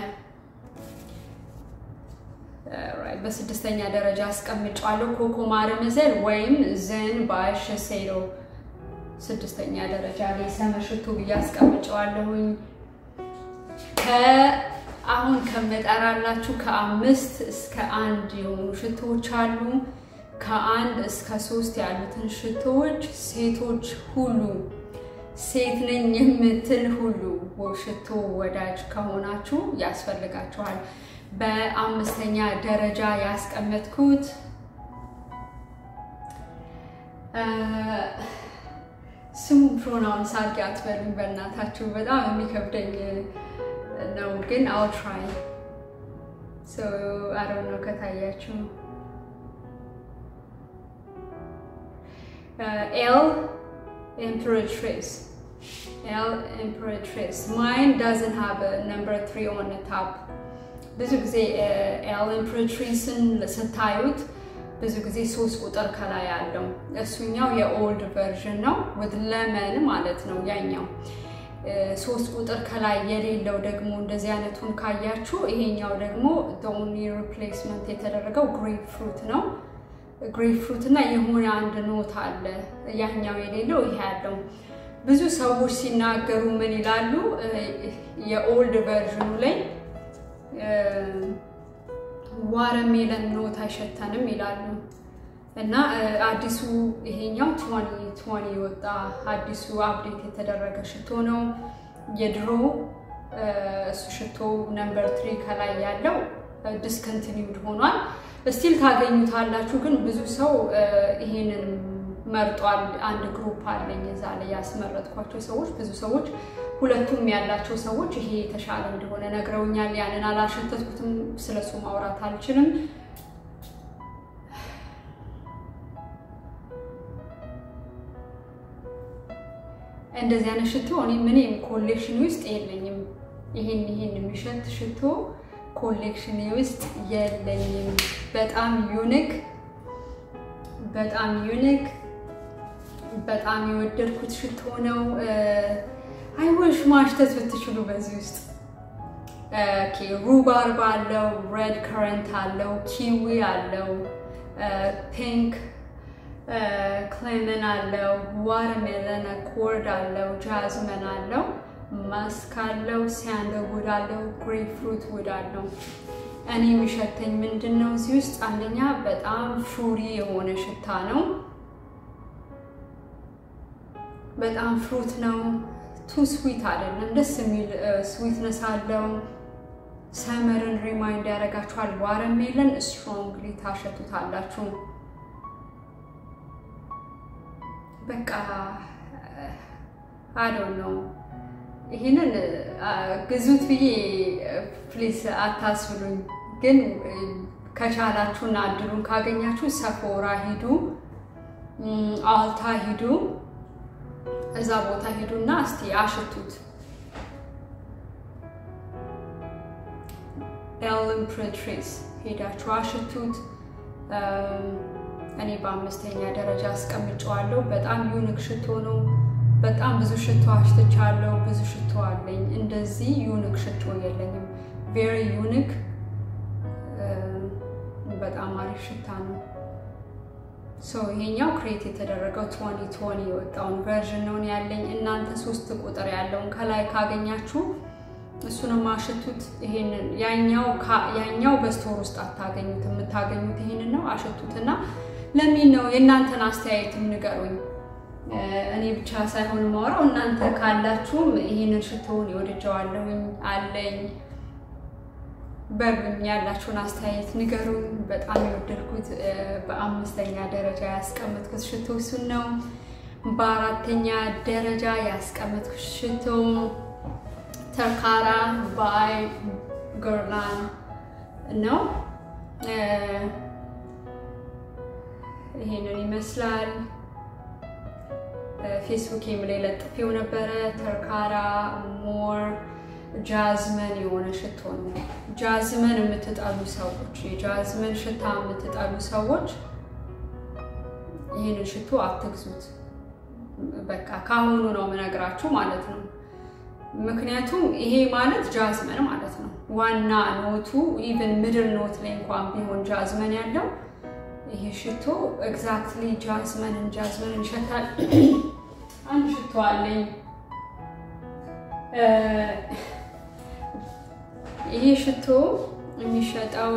right በስድስተኛ ደረጃ አስቀምጫለሁ ኮኮ ማረመዘል ወይም ዘን ባሽ ሴሎ ስድስተኛ ደረጃ ላይ ሰመሽቱ ያስቀምጫለሁኝ ከአሁን ከመጣራላችሁ ከአምስት እስከ አንድ የሆኑ ሽቶዎች አሉ ከአንድ እስከ ሶስት ያሉትን ሽቶዎች ሴቶች ሁሉ ሴት ነኝ የምትል ሁሉ ሽቶ ወዳጅ ከሆናችሁ ያስፈልጋችኋል በአምስተኛ ደረጃ ያስቀመጥኩት ስሙ ፕሮናውንስ አድርጋት በሉኝ በእናታችሁ በጣም የሚከብደኝ ነው ግን I'll try so I don't know ከታያችሁ L Imperatrice L Imperatrice mine doesn't have a number three on the top ብዙ ጊዜ L Imperatriceን ስታዩት ብዙ ጊዜ ሶስት ቁጥር ከላይ ያለው እሱኛው የኦልድ ቨርዥን ነው with lemon ማለት ነው ያኛው ሶስት ቁጥር ከላይ የሌለው ደግሞ እንደዚህ አይነቱን ካያችሁ ይሄኛው ደግሞ the only replacement የተደረገው grapefruit ነው grapefruit እና የሆነ አንድ ኖት አለ ያኛው የሌለው ይሄ ያለው ብዙ ሰዎች ሲናገሩ ምን ይላሉ የኦልድ ቨርዥኑ ላይ ዋተርሜለን ኖት አይሸተንም ይላሉ እና አዲሱ ይሄኛው twenty twenty ወጣ አዲሱ አፕዴት የተደረገ ሽቶ ነው የድሮ እሱ ሽቶ ነምበር three ከላይ ያለው ዲስኮንቲኒውድ ሆኗል ስቲል ታገኙታላችሁ ግን ብዙ ሰው ይሄንን መርጧል አንድ ግሩፕ አለኝ እዛ ላይ ያስመረጥኳቸው ሰዎች ብዙ ሰዎች ሁለቱም ያላቸው ሰዎች ይሄ ተሻለ እንደሆነ ነግረውኛል ያንን አላሸተትኩትም ስለሱ ማውራት አልችልም እንደዚህ አይነት ሽቶ እኔ ምንም ኮሌክሽን ውስጥ የለኝም ይሄን ይሄን የሚሸት ሽቶ ኮሌክሽን ውስጥ የለኝም በጣም ዩኒክ በጣም ዩኒክ በጣም የወደድኩት ሽቶ ነው I wish ማሽተት ብትችሉ በዚህ ውስጥ ኦኬ ሩባርብ አለው ሬድ ከረንት አለው ኪዊ አለው ፒንክ ክሌመን አለው ዋተርሜለን አኮርድ አለው ጃዝመን አለው ማስክ አለው ሳንደልውድ አለው ግሬፕፍሩት ውድ አለው እኔ የሚሸተኝ ምንድነው እዚህ ውስጥ አንደኛ በጣም ፍሩቲ የሆነ ሽታ ነው በጣም ፍሩት ነው too sweet አይደለም ደስ የሚል ስዊትነስ አለው ሰመርን ሪማይንድ ያደርጋችኋል ዋተርሜለን ስትሮንግሊ ታሸቱታላችሁ በቃ I don't know ይሄንን ግዙት ብዬ ፕሊስ አታስብሉኝ ግን ከቻላችሁና አድሩን ካገኛችሁ ሰፎራ ሂዱ አልታ ሂዱ እዛ ቦታ ሄዱና እስቲ አሽቱት L Imperatrice ሄዳችሁ አሽቱት እኔ በአምስተኛ ደረጃ አስቀምጫለሁ በጣም ዩኒክ ሽቶ ነው በጣም ብዙ ሽቶ አሽትቻለሁ ብዙ ሽቶ አለኝ እንደዚህ ዩኒክ ሽቶ የለኝም very unique በጣም አሪፍ ሽታ ነው ሶ ይሄኛው ክሬት የተደረገው twenty twenty የወጣውን ቨርዥን ነው ያለኝ እናንተ ሶስት ቁጥር ያለውን ከላይ ካገኛችሁ እሱንም አሽቱት ይሄንን ያኛው ያኛው በስቶር ውስጥ አታገኙት የምታገኙት ይሄንን ነው አሽቱትና ለምን ነው የእናንተን አስተያየትም ንገሩኝ እኔ ብቻ ሳይሆን ማወራው እናንተ ካላችሁ ይሄንን ሽቶውን ይወደጃዋለሁኝ አለኝ በብኝ ያላችሁን አስተያየት ንገሩኝ በጣም ይወደድኩት በአምስተኛ ደረጃ ያስቀመጥኩት ሽቶ እሱ ነው በአራተኛ ደረጃ ያስቀመጥኩት ሽቶ ተርካራ ባይ ጉርላን ነው ይሄንን ይመስላል ፌስቡክ ላይ ለጥፌው ነበር ተርካራ ሞር ጃዝመን የሆነ ሽቶ ነው ጃዝመን የምትጣሉ ሰዎች የጃዝመን ሽታ የምትጣሉ ሰዎች ይሄንን ሽቶ አትግዙት በቃ ካሁኑ ነው መነግራችሁ ማለት ነው ምክንያቱም ይሄ ማለት ጃዝመን ማለት ነው ዋና ኖቱ ኢቭን ሚድል ኖት ላይ እንኳን ቢሆን ጃዝመን ያለው ይሄ ሽቶ ኤግዛክትሊ ጃዝመን ጃዝመን ይሸታል አንድ ሽቶ አለኝ ይሄ ሽቶ የሚሸጣው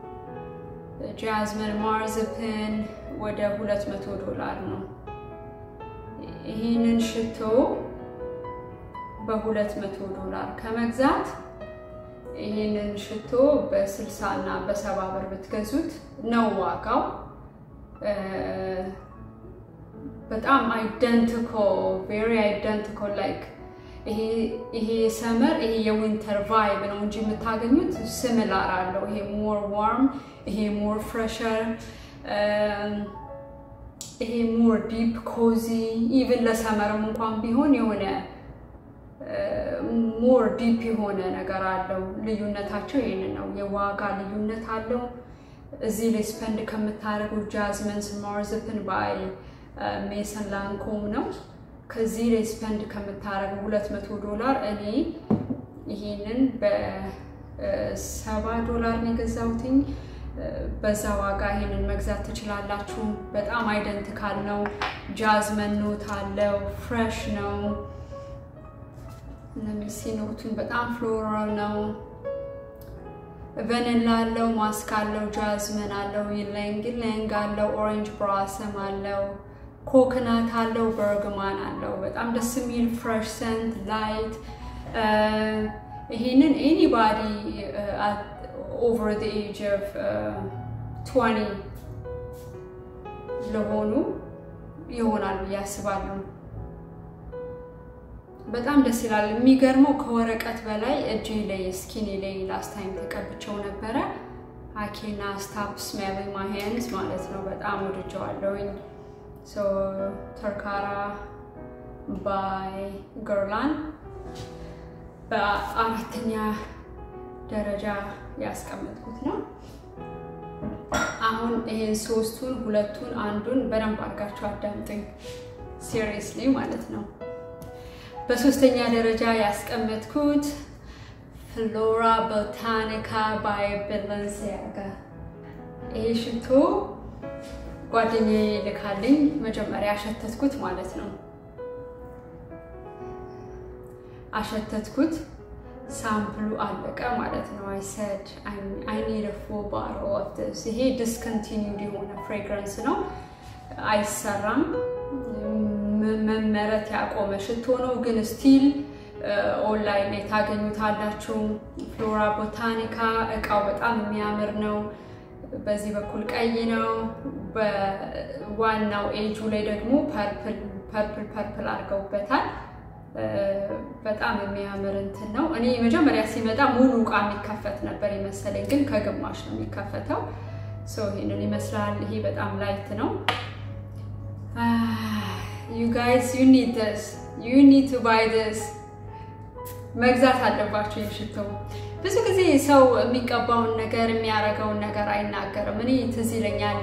ጃዝመን ማርዝፕን ወደ ሁለት መቶ ዶላር ነው ይሄንን ሽቶ በሁለት መቶ ዶላር ከመግዛት ይሄንን ሽቶ በስልሳ እና በሰባ ብር ብትገዙት ነው ዋጋው በጣም identical very identical like ይሄ ይሄ ሰመር ይሄ የዊንተር ቫይብ ነው እንጂ የምታገኙት ሲሚላር አለው ይሄ more warm ይሄ more fresher ይሄ more deep cozy even ለሰመርም እንኳን ቢሆን የሆነ more deep የሆነ ነገር አለው ልዩነታቸው ይሄን ነው የዋጋ ልዩነት አለው እዚህ ላይ ስፔንድ ከምታረጉ ጃዝመንስ ማርዝፕን ባይ ሜሰን ላንኮም ነው ከዚህ ላይ ስፔንድ ከምታረጉ ሁለት መቶ ዶላር እኔ ይሄንን በ7 ዶላር ነው ገዛውትኝ በዛ ዋጋ ይሄንን መግዛት ትችላላችሁ በጣም አይደንቲካል ነው ጃዝመን ኖት አለው ፍሬሽ ነው ለሚሲኖቱን በጣም ፍሎራል ነው ቫኒላ አለው ማስክ አለው ጃዝመን አለው ይለንግ ይለንግ አለው ኦሬንጅ ብራሰም አለው ኮኮናት አለው በርግማን አለው በጣም ደስ የሚል ፍሬሽ ሰንት ላይት ይሄንን anybody uh, at over the age of uh, twenty ለሆኑ ይሆናል ያስባለሁ በጣም ደስ ይላል የሚገርመው ከወረቀት በላይ እጄ ላይ ስኪኒ ላይ ላስት ታይም ተቀብቸው ነበር I cannot stop smelling my hands ማለት ነው በጣም ወድጀዋለሁኝ so ተርካራ by ጉርላን በአራተኛ ደረጃ ያስቀመጥኩት ነው አሁን ይሄን ሶስቱን ሁለቱን አንዱን በደንብ አድርጋችሁ አዳምጡኝ seriously ማለት ነው በሶስተኛ ደረጃ ያስቀመጥኩት Flora Botanica by Balenciaga ይሄ ሽቶ ጓደኛዬ ልካልኝ መጀመሪያ አሸተትኩት ማለት ነው አሸተትኩት ሳምፕሉ አለቀ ማለት ነው I said I, I need a full bottle of this ይሄ discontinued የሆነ fragrance ነው አይሰራም መመረት ያቆመ ሽቶ ነው ግን ስቲል ኦንላይን ላይ ታገኙታላችሁ Flora Botanica እቃው በጣም የሚያምር ነው በዚህ በኩል ቀይ ነው በዋናው ኤጁ ላይ ደግሞ ፐርፕል ፐርፕል ፐርፕል አድርገውበታል በጣም የሚያምር እንትን ነው እኔ መጀመሪያ ሲመጣ ሙሉ ዕቃ የሚከፈት ነበር ይመስለኝ ግን ከግማሽ ነው የሚከፈተው ሶ ይሄንን ይመስላል ይሄ በጣም ላይት ነው you guys you need this you need to buy this መግዛት አለባችሁ ይሽቶ ብዙ ጊዜ ሰው የሚቀባውን ነገር የሚያረጋውን ነገር አይናገርም እኔ ትዝ ይለኛል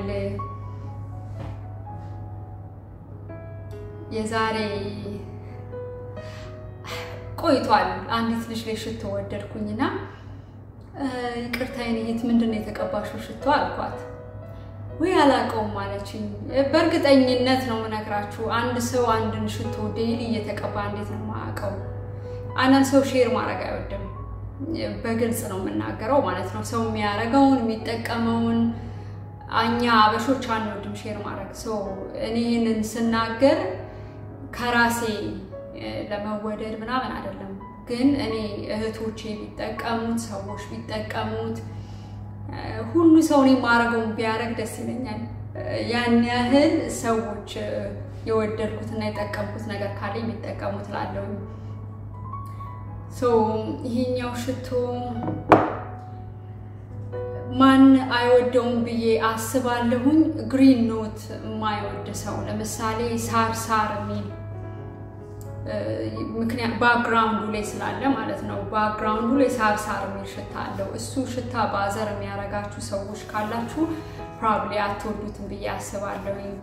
ቆይቷል አንዲት ልጅ ላይ ሽቶ ወደድኩኝና ይቅርታዬን ይሄት ምንድነው የተቀባሽው ሽቶ አልኳት ወይ አላቀውም ማለችኝ በርግጠኝነት ነው መነግራችሁ አንድ ሰው አንድን ሽቶ ዴይሊ እየተቀባ እንዴት ነው ማያቀው አንድ ሰው ሼር ማድረግ አይወድም በግልጽ ነው መናገረው ማለት ነው ሰው የሚያረጋውን የሚጠቀመውን አኛ አበሾች አንወድም ሼር ማድረግ ሰው እኔን ስናገር ከራሴ ለመወደድ ምናምን አይደለም ግን እኔ እህቶቼ ቢጠቀሙት ሰዎች ቢጠቀሙት ሁሉ ሰው ነው ማረጋው ቢያረግ ደስ ይለኛል ያን ያህል ሰዎች የወደድኩትና የጠቀምኩት ነገር ካለ ቢጠቀሙት ላለው ሶ ይሄኛው ሽቶ ማን አይወደውም ብዬ አስባለሁኝ ግሪን ኖት ማይወድ ሰው ለምሳሌ ሳር ሳር የሚል ምክንያት ባክግራውንዱ ላይ ስላለ ማለት ነው ባክግራውንዱ ላይ ሳር ሳር የሚል ሽታ አለው እሱ ሽታ ባዘር የሚያረጋችሁ ሰዎች ካላችሁ ፕሮባብሊ አትወዱትም ብዬ አስባለሁኝ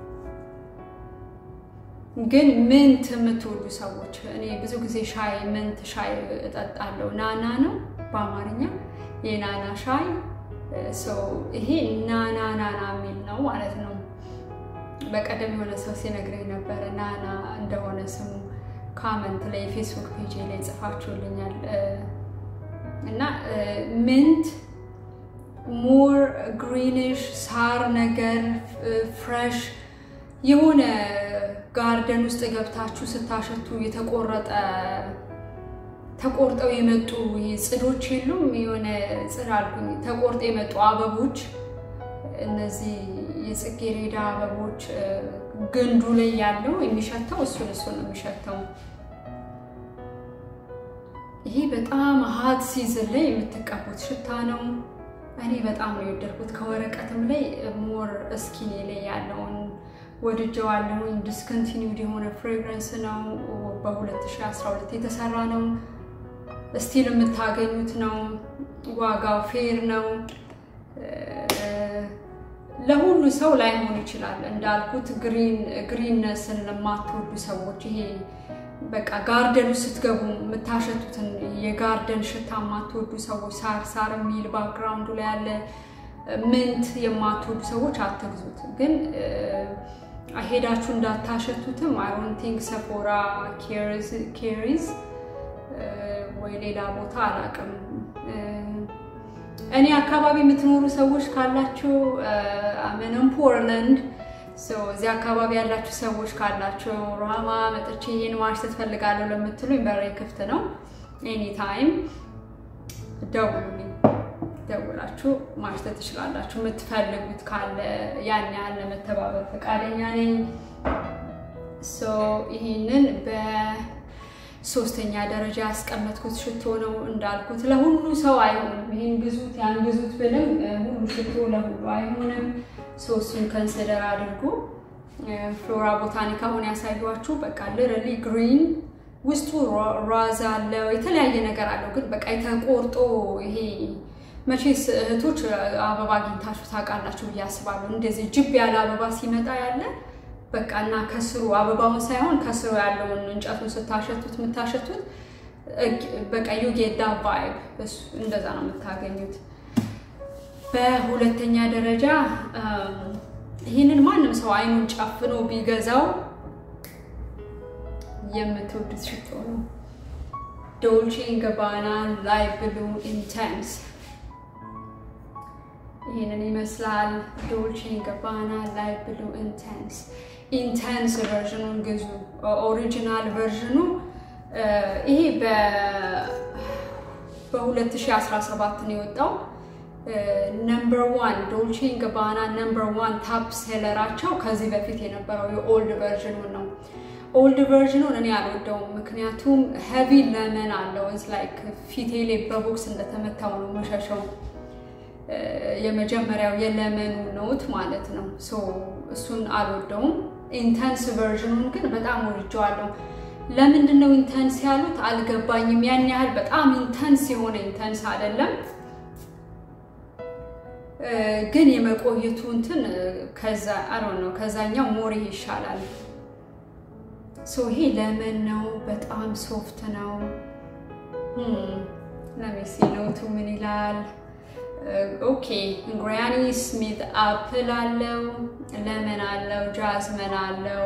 ግን ምንት የምትወዱ ሰዎች እኔ ብዙ ጊዜ ሻይ ምንት ሻይ እጠጣለሁ ናና ነው በአማርኛ የናና ሻይ ሶ ይሄ ናና ናና የሚል ነው ማለት ነው በቀደም የሆነ ሰው ሲነግረኝ ነበር ናና እንደሆነ ስሙ ኮሜንት ላይ ፌስቡክ ፔጅ ላይ ጽፋችሁልኛል እና ምንት ሞር ግሪኒሽ ሳር ነገር ፍሬሽ የሆነ ጋርደን ውስጥ ገብታችሁ ስታሸቱ የተቆረጠ ተቆርጠው የመጡ ጽዶች የሉም የሆነ ጽራልኩኝ ተቆርጠው የመጡ አበቦች እነዚህ የጽጌረዳ አበቦች ግንዱ ላይ ያለው የሚሸተው እሱን እሱን ነው የሚሸተው ይሄ በጣም ሃት ሲዝን ላይ የምትቀቡት ሽታ ነው እኔ በጣም ነው የወደድኩት ከወረቀትም ላይ ሞር ስኪን ላይ ያለውን ወድጀዋለሁ ዲስኮንቲኒውድ የሆነ ፍሬግራንስ ነው በ2012 የተሰራ ነው ስቲል የምታገኙት ነው ዋጋው ፌር ነው ለሁሉ ሰው ላይሆን ይችላል እንዳልኩት ግሪን ግሪንነስን ለማትወዱ ሰዎች ይሄ በቃ ጋርደን ውስጥ ስትገቡ የምታሸቱትን የጋርደን ሽታ ማትወዱ ሰዎች ሳር ሳር የሚል ባክግራውንዱ ላይ ያለ ምንት የማትወዱ ሰዎች አትግዙት ግን አሄዳችሁ እንዳታሸቱትም I don't think Sephora carries carries ወይ ሌላ ቦታ አላቀም እኔ አካባቢ የምትኖሩ ሰዎች ካላችሁ አመንም ፖርላንድ ሶ እዚህ አካባቢ ያላችሁ ሰዎች ካላችሁ ራማ መጥቼ ይሄን ማሽተት ፈልጋለሁ ለምትሉኝ በሬ ክፍት ነው ኤኒ ታይም ደውሉልኝ ደውላችሁ ማሽተት ትችላላችሁ የምትፈልጉት ካለ ያን ያለ መተባበር ፈቃደኛ ነኝ ሶ ይሄንን በሶስተኛ ደረጃ አስቀመጥኩት ሽቶ ነው እንዳልኩት ለሁሉ ሰው አይሆንም ይሄን ግዙት ያን ግዙት ብለም ሁሉ ሽቶ ለሁሉ አይሆንም ሶስቱን ኮንሲደር አድርጉ ፍሎራ ቦታኒካ ሆነ ያሳዩዋችሁ በቃ ለረሊ ግሪን ውስጡ ራዛ አለው የተለያየ ነገር አለው ግን በቃ የተቆርጦ ይሄ መቼስ እህቶች አበባ አግኝታችሁ ታውቃላችሁ ያስባሉ እንደዚህ ጅብ ያለ አበባ ሲመጣ ያለ በቃና ከስሩ አበባውን ሳይሆን ከስሩ ያለውን እንጨቱን ስታሸቱት ምታሸቱት በቃ you get that vibe እንደዛ ነው የምታገኙት በሁለተኛ ደረጃ ይሄንን ማንም ሰው አይኑን ጫፍኖ ቢገዛው የምትወዱት ሽቶ ነው Dolce and Gabbana Light Blue Intense ይሄንን ይመስላል Dolce and Gabbana Light Blue Intense Intense version-ን ግዙ ኦሪጂናል version-ኑ ይሄ በ በ2017 ነው የወጣው number one Dolce and Gabbana number one top sellerአቸው ከዚህ በፊት የነበረው የኦልድ version ነው old version-ን እኔ አልወደውም ምክንያቱም heavy lemon አለው it's like ፊቴ ላይ በቦክስ እንደተመታው ነው መሸሸው የመጀመሪያው የለመኑ ኖት ማለት ነው ሶ እሱን አልወደውም ኢንተንስ version-ን ግን በጣም ወድጄዋለሁ ለምንድነው ኢንተንስ ያሉት አልገባኝም ያን ያህል በጣም ኢንተንስ የሆነ ኢንተንስ አይደለም ግን የመቆየቱ እንትን ከዛ I don't know ከዛኛው ሞር ይሻላል ሶ ይሄ ለመን ነው በጣም ሶፍት ነው hm ለሚሲ ኖቱ ምን ይላል ኦኬ ግራኒ ስሚት አፕል አለው ለመን አለው ጃዝመን አለው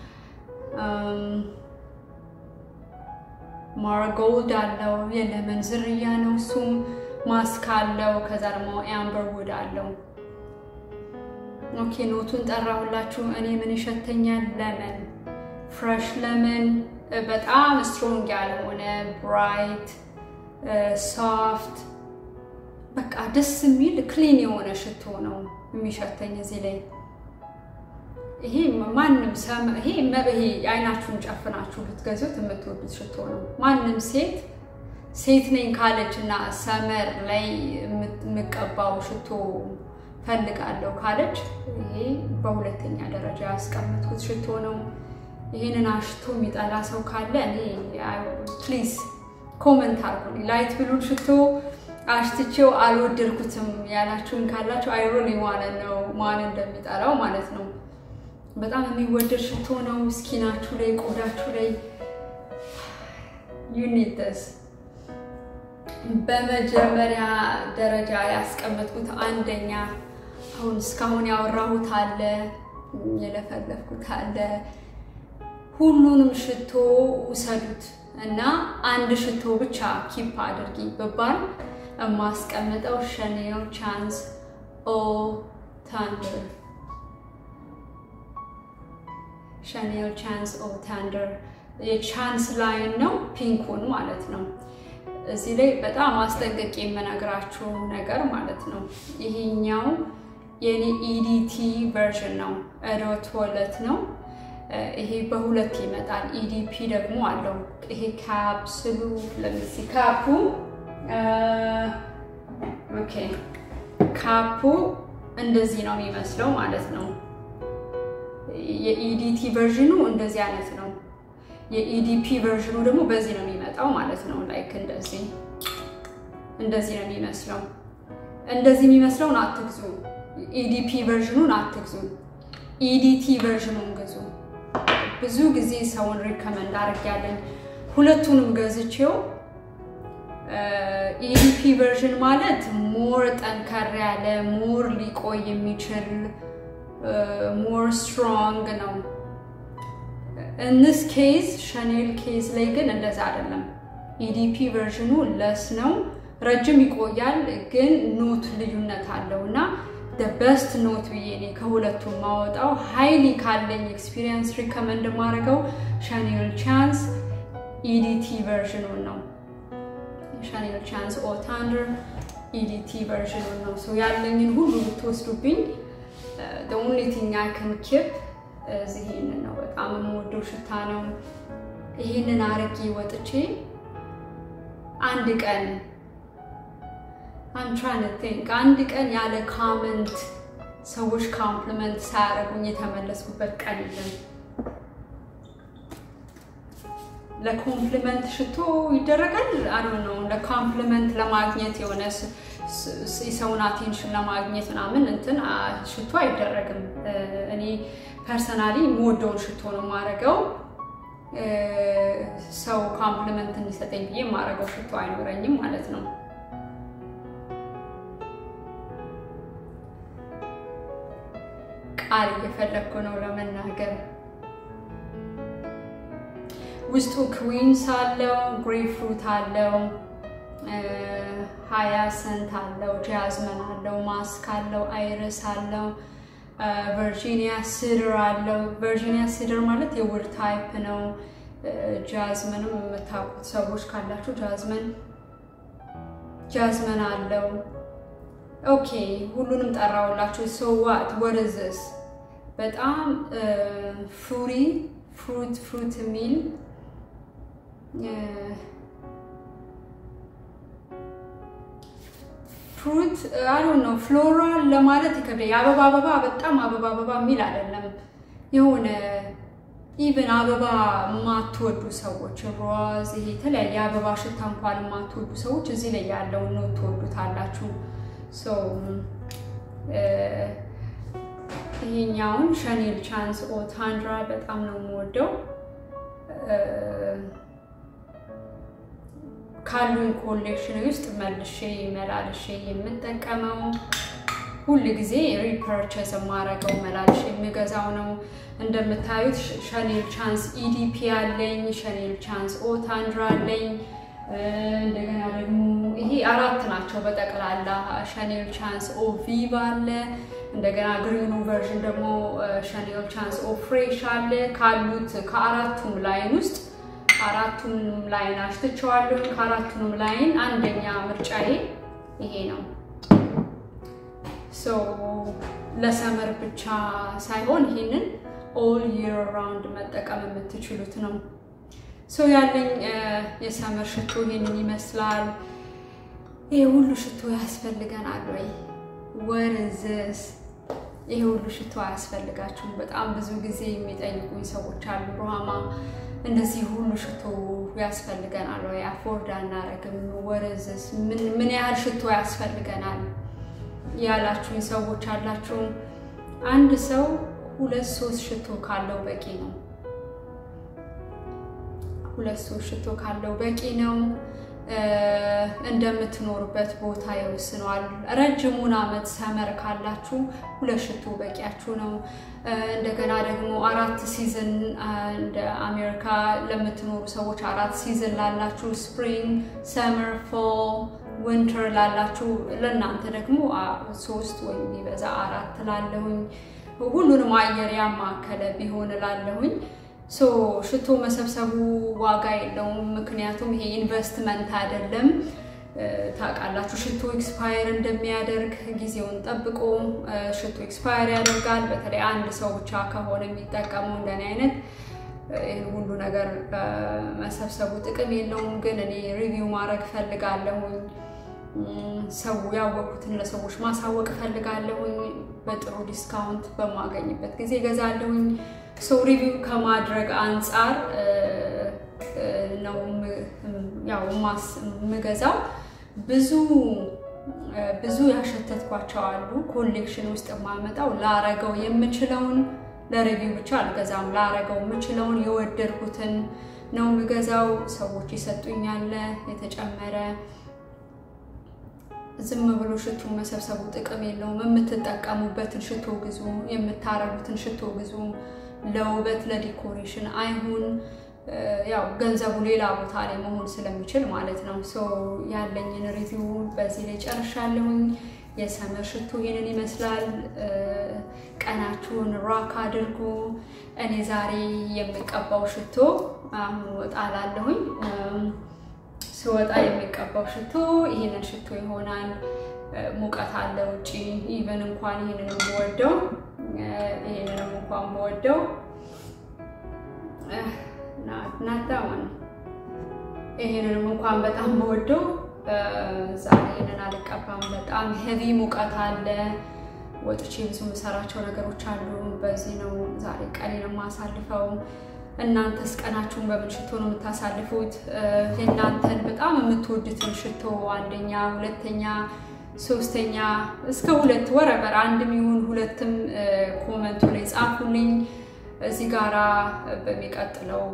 ማርጎልድ አለው የለመን ዝርያ ነው ሱም ማስክ አለው ከዛ ደግሞ አምበር ውድ አለው ኦኬ ኖቱን ጠራሁላችሁ እኔ ምን ይሸተኛል ለመን ፍሬሽ ለመን በጣም ስትሮንግ ያልሆነ ብራይት ሶፍት በቃ ደስ የሚል ክሊን የሆነ ሽቶ ነው የሚሸተኝ እዚህ ላይ ይሄ ማንንም ሰም ይሄ መብሄ አይናችሁን ጨፍናችሁ ብትገዙት የምትወዱት ሽቶ ነው ማንንም ሴት ሴት ነኝ ካለችና ሰመር ላይ የምትቀባው ሽቶ ፈልጋለሁ ካለች ይሄ በሁለተኛ ደረጃ ያስቀመጥኩት ሽቶ ነው ይሄንን አሽቶ የሚጠላ ሰው ካለ እኔ ፕሊዝ ኮሜንት አድርጉልኝ ላይት ብሉ ሽቶ አሽትቼው አልወደድኩትም ያላችሁን ካላችሁ አይ ሪሊ ዋንት ቱ ኖው ማን እንደሚጠላው ማለት ነው በጣም የሚወደድ ሽቶ ነው ስኪናችሁ ላይ ቆዳችሁ ላይ you need this በመጀመሪያ ደረጃ ያስቀመጥኩት አንደኛ አሁን እስካሁን ያወራሁት አለ የለፈለፍኩት አለ ሁሉንም ሽቶ ውሰዱት እና አንድ ሽቶ ብቻ ኪፕ አድርጊ በባል ማስቀመጠው ሻኔል ቻንስ ኦ ታንደር ሻኔል ቻንስ ኦ ታንደር የቻንስ ላይን ነው ፒንኩን ማለት ነው እዚህ ላይ በጣም አስጠንቅቄ የምነግራችሁ ነገር ማለት ነው ይሄኛው የኔ ኢዲቲ ቨርዥን ነው አዶት ዋሌት ነው ይሄ በሁለት ይመጣል ኢዲፒ ደግሞ አለው ይሄ ካፕሱሉ ለምሲ ካፑ ኦኬ ካፑ እንደዚህ ነው የሚመስለው ማለት ነው የኢዲቲ ቨርዥኑ እንደዚህ አይነት ነው የኢዲፒ ቨርዥኑ ደግሞ በዚህ ነው የሚመጣው ማለት ነው ላይክ እንደዚህ እንደዚህ ነው የሚመስለው እንደዚህ የሚመስለውን አትግዙ ኢዲፒ ቨርዥኑን አትግዙ ኢዲቲ ቨርዥኑን ግዙ ብዙ ጊዜ ሰውን ሪከመንድ አድርጋለሁ ሁለቱንም ገዝቼው ኢዲፒ ቨርዥን ማለት ሞር ጠንከር ያለ ሞር ሊቆይ የሚችል ሞር ስትሮንግ ነው in this case ሻኔል ኬዝ ላይ ግን እንደዛ አይደለም ኢዲፒ ቨርዥኑ ለስ ነው ረጅም ይቆያል ግን ኖት ልዩነት አለውና the best note ብዬኔ ከሁለቱም ማወጣው ሃይሊ ካለኝ ኤክስፒሪየንስ ሪከመንድ ማረጋው ሻኔል ቻንስ ኢዲቲ ቨርዥኑ ነው ሻኔል ቻንስ ኦ ታንደር ኢዲቲ ቨርዥኑ ነው ሶ ያለኝን ሁሉ ተወስዱብኝ the only thing I can keep እዚህን ነው በጣም የምወደው ሽታ ነው ይሄንን አርቂ ወጥቼ አንድ ቀን I'm trying to think አንድ ቀን ያለ ኮሜንት ሰዎች ኮምፕሊመንት ሳያረጉኝ የተመለስኩበት ቀን የለም ለኮምፕሊመንት ሽቶ ይደረጋል I don't know ለኮምፕሊመንት ለማግኘት የሆነ የሰውን አቴንሽን ለማግኘት ምናምን እንትን ሽቶ አይደረግም እኔ ፐርሰናሊ ሞዶን ሽቶ ነው ማረጋው ሰው ኮምፕሊመንት እንዲሰጠኝ ብዬ ማረጋው ሽቶ አይኖረኝም ማለት ነው ቃል እየፈለኩ ነው ለመናገር ውስጡ ኩዊንስ አለው ግሬፕፍሩት አለው ሃያሰንት አለው ጃዝመን አለው ማስክ አለው አይሪስ አለው ቨርጂኒያ ሲደር አለው ቨርጂኒያ ሲደር ማለት የውድ ታይፕ ነው ጃዝመንም የምታውቁት ሰዎች ካላችሁ ጃዝመን ጃዝመን አለው ኦኬ ሁሉንም ጠራውላችሁ so what what is this በጣም fruity fruit fruit ሚል fruit I don't know floral ለማለት ይከብዳል አበባ አበባ በጣም አበባ አበባ ሚል አይደለም የሆነ even አበባ ማትወዱ ሰዎች ሮዝ ይሄ ተለያየ አበባ ሽታ እንኳን ማትወዱ ሰዎች እዚህ ላይ ያለው ነው ተወዱታላችሁ so ይሄኛውን ሻኔል ቻንስ ኦ ታንድራ በጣም ነው የምወደው ካሉን ኮሌክሽን ውስጥ መልሼ መላልሼ የምጠቀመው ሁሉ ጊዜ ሪፐርቸዝ ማረጋው መላልሼ የምገዛው ነው እንደምታዩት ሻኔል ቻንስ ኢዲፒ አለኝ ሻኔል ቻንስ ኦታንድራ አለኝ እንደገና ደግሞ ይሄ አራት ናቸው በጠቅላላ ሻኔል ቻንስ ኦቪቭ አለ እንደገና ግሪኑ ቨርዥን ደግሞ ሻኔል ቻንስ ኦ ፍሬሽ አለ ካሉት ከአራቱም ላይን ውስጥ አራቱም ላይን አሽተቻለሁ ከአራቱም ላይን አንደኛ ምርጫዬ ይሄ ነው ሶ ለሰመር ብቻ ሳይሆን ይሄንን all year round መጠቀም የምትችሉት ነው ሶ ያለኝ የሰመር ሽቶ ይሄንን ይመስላል ይሄ ሁሉ ሽቶ ያስፈልገናል ወይ what is this ይሄ ሁሉ ሽቶ ያስፈልጋችሁ በጣም ብዙ ጊዜ የሚጠይቁኝ ሰዎች አሉ ሩሃማ እንደዚህ ሁሉ ሽቶ ያስፈልገናል ወይ አፎርድ አናረግም what is this ምን ምን ያህል ሽቶ ያስፈልገናል ያላችሁኝ ሰዎች አላችሁ አንድ ሰው ሁለት ሶስት ሽቶ ካለው በቂ ነው ሁለት ሶስት ሽቶ ካለው በቂ ነው እንደምትኖርበት ቦታ ይወስናል ረጅሙን አመት ሰመር ካላችሁ ሁለት ሽቶ በቂያችሁ ነው እንደገና ደግሞ አራት ሲዝን እንደ አሜሪካ ለምትኖሩ ሰዎች አራት ሲዝን ላላችሁ ስፕሪንግ ሰመር ፎል ዊንተር ላላችሁ ለናንተ ደግሞ ሶስት ወይም ይበዛ አራት ላለሁኝ ሁሉንም አየር ያማከለ ቢሆን ላለሁኝ ሶ ሽቶ መሰብሰቡ ዋጋ የለውም ምክንያቱም ይሄ ኢንቨስትመንት አይደለም ታቃላችሁ ሽቶ ኤክስፓየር እንደሚያደርግ ጊዜውን ጠብቆ ሽቶ ኤክስፓየር ያደርጋል በተለይ አንድ ሰው ብቻ ከሆነ የሚጠቀመው እንደኔ አይነት ይሄን ሁሉ ነገር መሰብሰቡ ጥቅም የለውም ግን እኔ ሪቪው ማድረግ ፈልጋለሁኝ ሰው ያወቁትን ለሰዎች ማሳወቅ ፈልጋለሁኝ በጥሩ ዲስካውንት በማገኝበት ጊዜ ገዛለሁኝ ሶ ሪቪው ከማድረግ አንፃር ነው ያው ማስ ምገዛው ብዙ ብዙ ያሸተትኳቸው አሉ ኮሌክሽን ውስጥ ማመጣው ላረጋው የምችለውን ለሪቪው ብቻ አልገዛም ላረጋው የምችለውን የወደድኩትን ነው ምገዛው ሰዎች ይሰጡኛል የተጨመረ ዝም ብሎ ሽቶ መሰብሰቡ ጥቅም የለውም የምትጠቀሙበትን ሽቶ ግዙ የምታረጉትን ሽቶ ግዙ ለውበት ለዲኮሬሽን አይሁን ያው ገንዘቡ ሌላ ቦታ ላይ መሆን ስለሚችል ማለት ነው ሶ ያለኝን ሪቪው በዚህ ላይ ጨርሻለሁኝ የሰመር ሽቶ ይሄንን ይመስላል ቀናችሁን ራክ አድርጉ እኔ ዛሬ የምቀባው ሽቶ አሁን ወጣላለሁኝ ስወጣ የሚቀባው ሽቶ ይሄንን ሽቶ ይሆናል ሙቀት አለ ውጪ ኢቨን እንኳን ይሄንን ወደው ይሄንን እንኳን ወደው ናታውን ይሄንን እንኳን በጣም ወደው ዛሬ ይሄንን አልቀባም በጣም ሄቪ ሙቀት አለ ወጥቼ ብዙ መሰራቸው ነገሮች አሉ በዚህ ነው ዛሬ ቀኔን ማሳልፈው እናንተስ ቀናችሁን በምን ሽቶ ነው የምታሳልፉት እናንተን በጣም የምትወዱትን ሽቶ አንደኛ ሁለተኛ ሶስተኛ እስከ ሁለት ወረበር አንድም ይሁን ሁለትም ኮሜንት ላይ ጻፉልኝ እዚህ ጋራ በሚቀጥለው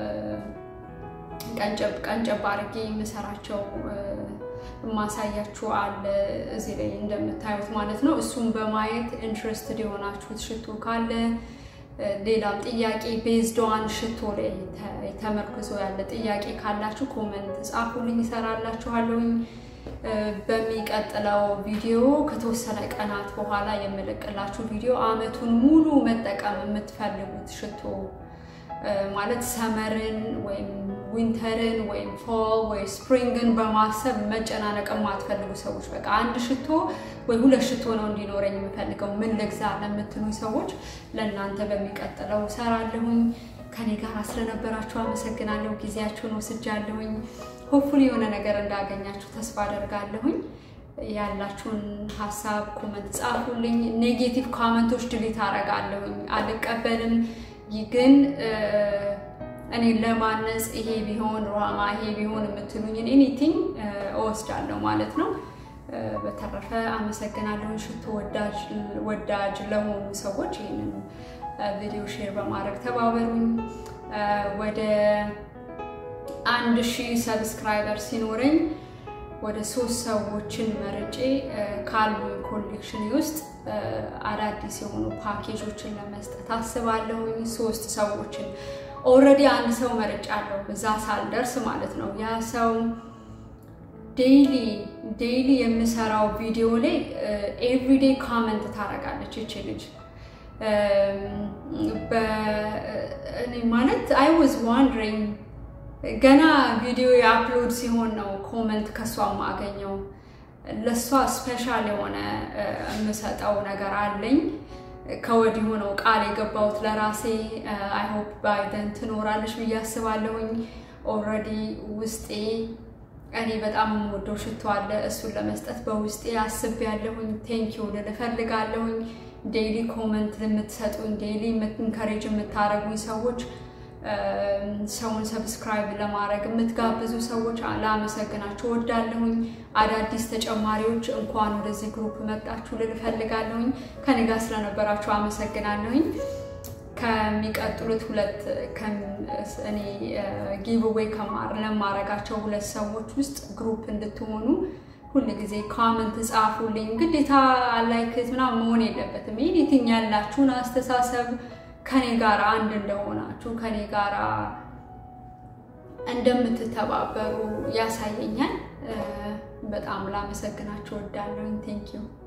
ቀንጨብ ቀንጨብ አርጌ መሰራቸው ማሳያችሁ አለ እዚህ ላይ እንደምታዩት ማለት ነው እሱም በማየት ኢንትረስትድ የሆናችሁት ሽቶ ካለ ሌላም ጥያቄ ቤዝድ ኦን ሽቶ ላይ ተመርኩዞ ያለ ጥያቄ ካላችሁ ኮሜንት ጻፉልኝ ይሰራላችኋለሁኝ በሚቀጥለው ቪዲዮ ከተወሰነ ቀናት በኋላ የምለቅላችሁ ቪዲዮ አመቱን ሙሉ መጠቀም የምትፈልጉት ሽቶ ማለት ሰመርን ወይም ዊንተርን ወይም ፎል ወይ ስፕሪንግን በማሰብ መጨናነቅ ማትፈልጉ ሰዎች በቃ አንድ ሽቶ ወይ ሁለት ሽቶ ነው እንዲኖረኝ የምፈልገው ምን ልግዛ ለምትሉኝ ሰዎች ለእናንተ በሚቀጥለው ሰራለሁኝ ከኔ ጋር ስለነበራችሁ አመሰግናለሁ ጊዜያችሁን ወስጃለሁኝ ሆፕፉሊ የሆነ ነገር እንዳገኛችሁ ተስፋ አደርጋለሁኝ ያላችሁን ሐሳብ ኮሜንት ጻፉልኝ ኔጌቲቭ ኮሜንቶች ዲሊት አረጋለሁኝ አልቀበልም ይግን እኔ ለማነጽ ይሄ ቢሆን ሩሃማ ይሄ ቢሆን የምትሉኝን ኤኒቲንግ ወስዳለሁ ማለት ነው በተረፈ አመሰግናለሁ ሽቶ ወዳጅ ወዳጅ ለሆኑ ሰዎች ይሄንን ቪዲዮ ሼር በማድረግ ተባበሩኝ ወደ አንድ ሺህ ሰብስክራይበር ሲኖረኝ ወደ ሶስት ሰዎችን መርጬ ካልቪን ኮሌክሽን ውስጥ አዳዲስ የሆኑ ፓኬጆችን ለመስጠት አስባለሁ ሶስት ሰዎችን ኦሬዲ አንድ ሰው መርጫለሁ በዛ ሳልደርስ ማለት ነው ያ ሰው ዴይሊ ዴይሊ የምሰራው ቪዲዮ ላይ ኤቭሪዴይ ኮሜንት ታረጋለች እቺ ልጅ በእኔ ማለት I was wondering ገና ቪዲዮ አፕሎድ ሲሆን ነው ኮሜንት ከሷ ማገኘው ለሷ ስፔሻል የሆነ የምሰጠው ነገር አለኝ ከወዲሁ ነው ቃል የገባውት ለራሴ I hope by then ትኖራለች ብዬ አስባለሁኝ ኦሬዲ ውስጤ እኔ በጣም ወደው ሽቶ አለ እሱን ለመስጠት በውስጤ አስቤያለሁኝ ቴንክ ዩ ለፈልጋለሁኝ ዴይሊ ኮሜንት ለምትሰጡኝ ዴይሊ ኢንካሬጅ የምታረጉኝ ሰዎች ሰውን ሰብስክራይብ ለማድረግ የምትጋብዙ ሰዎች አላመሰግናችሁ ወዳለሁኝ አዳዲስ ተጨማሪዎች እንኳን ወደዚህ ግሩፕ መጣችሁ ልፈልጋለሁኝ ከኔ ጋር ስለነበራችሁ አመሰግናለሁኝ ከሚቀጥሉት ሁለት እኔ ጊቭ አዌይ ከማር ለማረጋቸው ሁለት ሰዎች ውስጥ ግሩፕ እንድትሆኑ ሁሉ ጊዜ ኮሜንት ጻፉልኝ ግዴታ ላይክ ምናምን መሆን የለበትም ኤኒቲንግ ያላችሁን አስተሳሰብ ከኔ ጋር አንድ እንደሆናችሁ ከኔ ጋር እንደምትተባበሩ ያሳየኛል በጣም ላመሰግናችሁ ወዳለሁኝ ቴንክ ዩ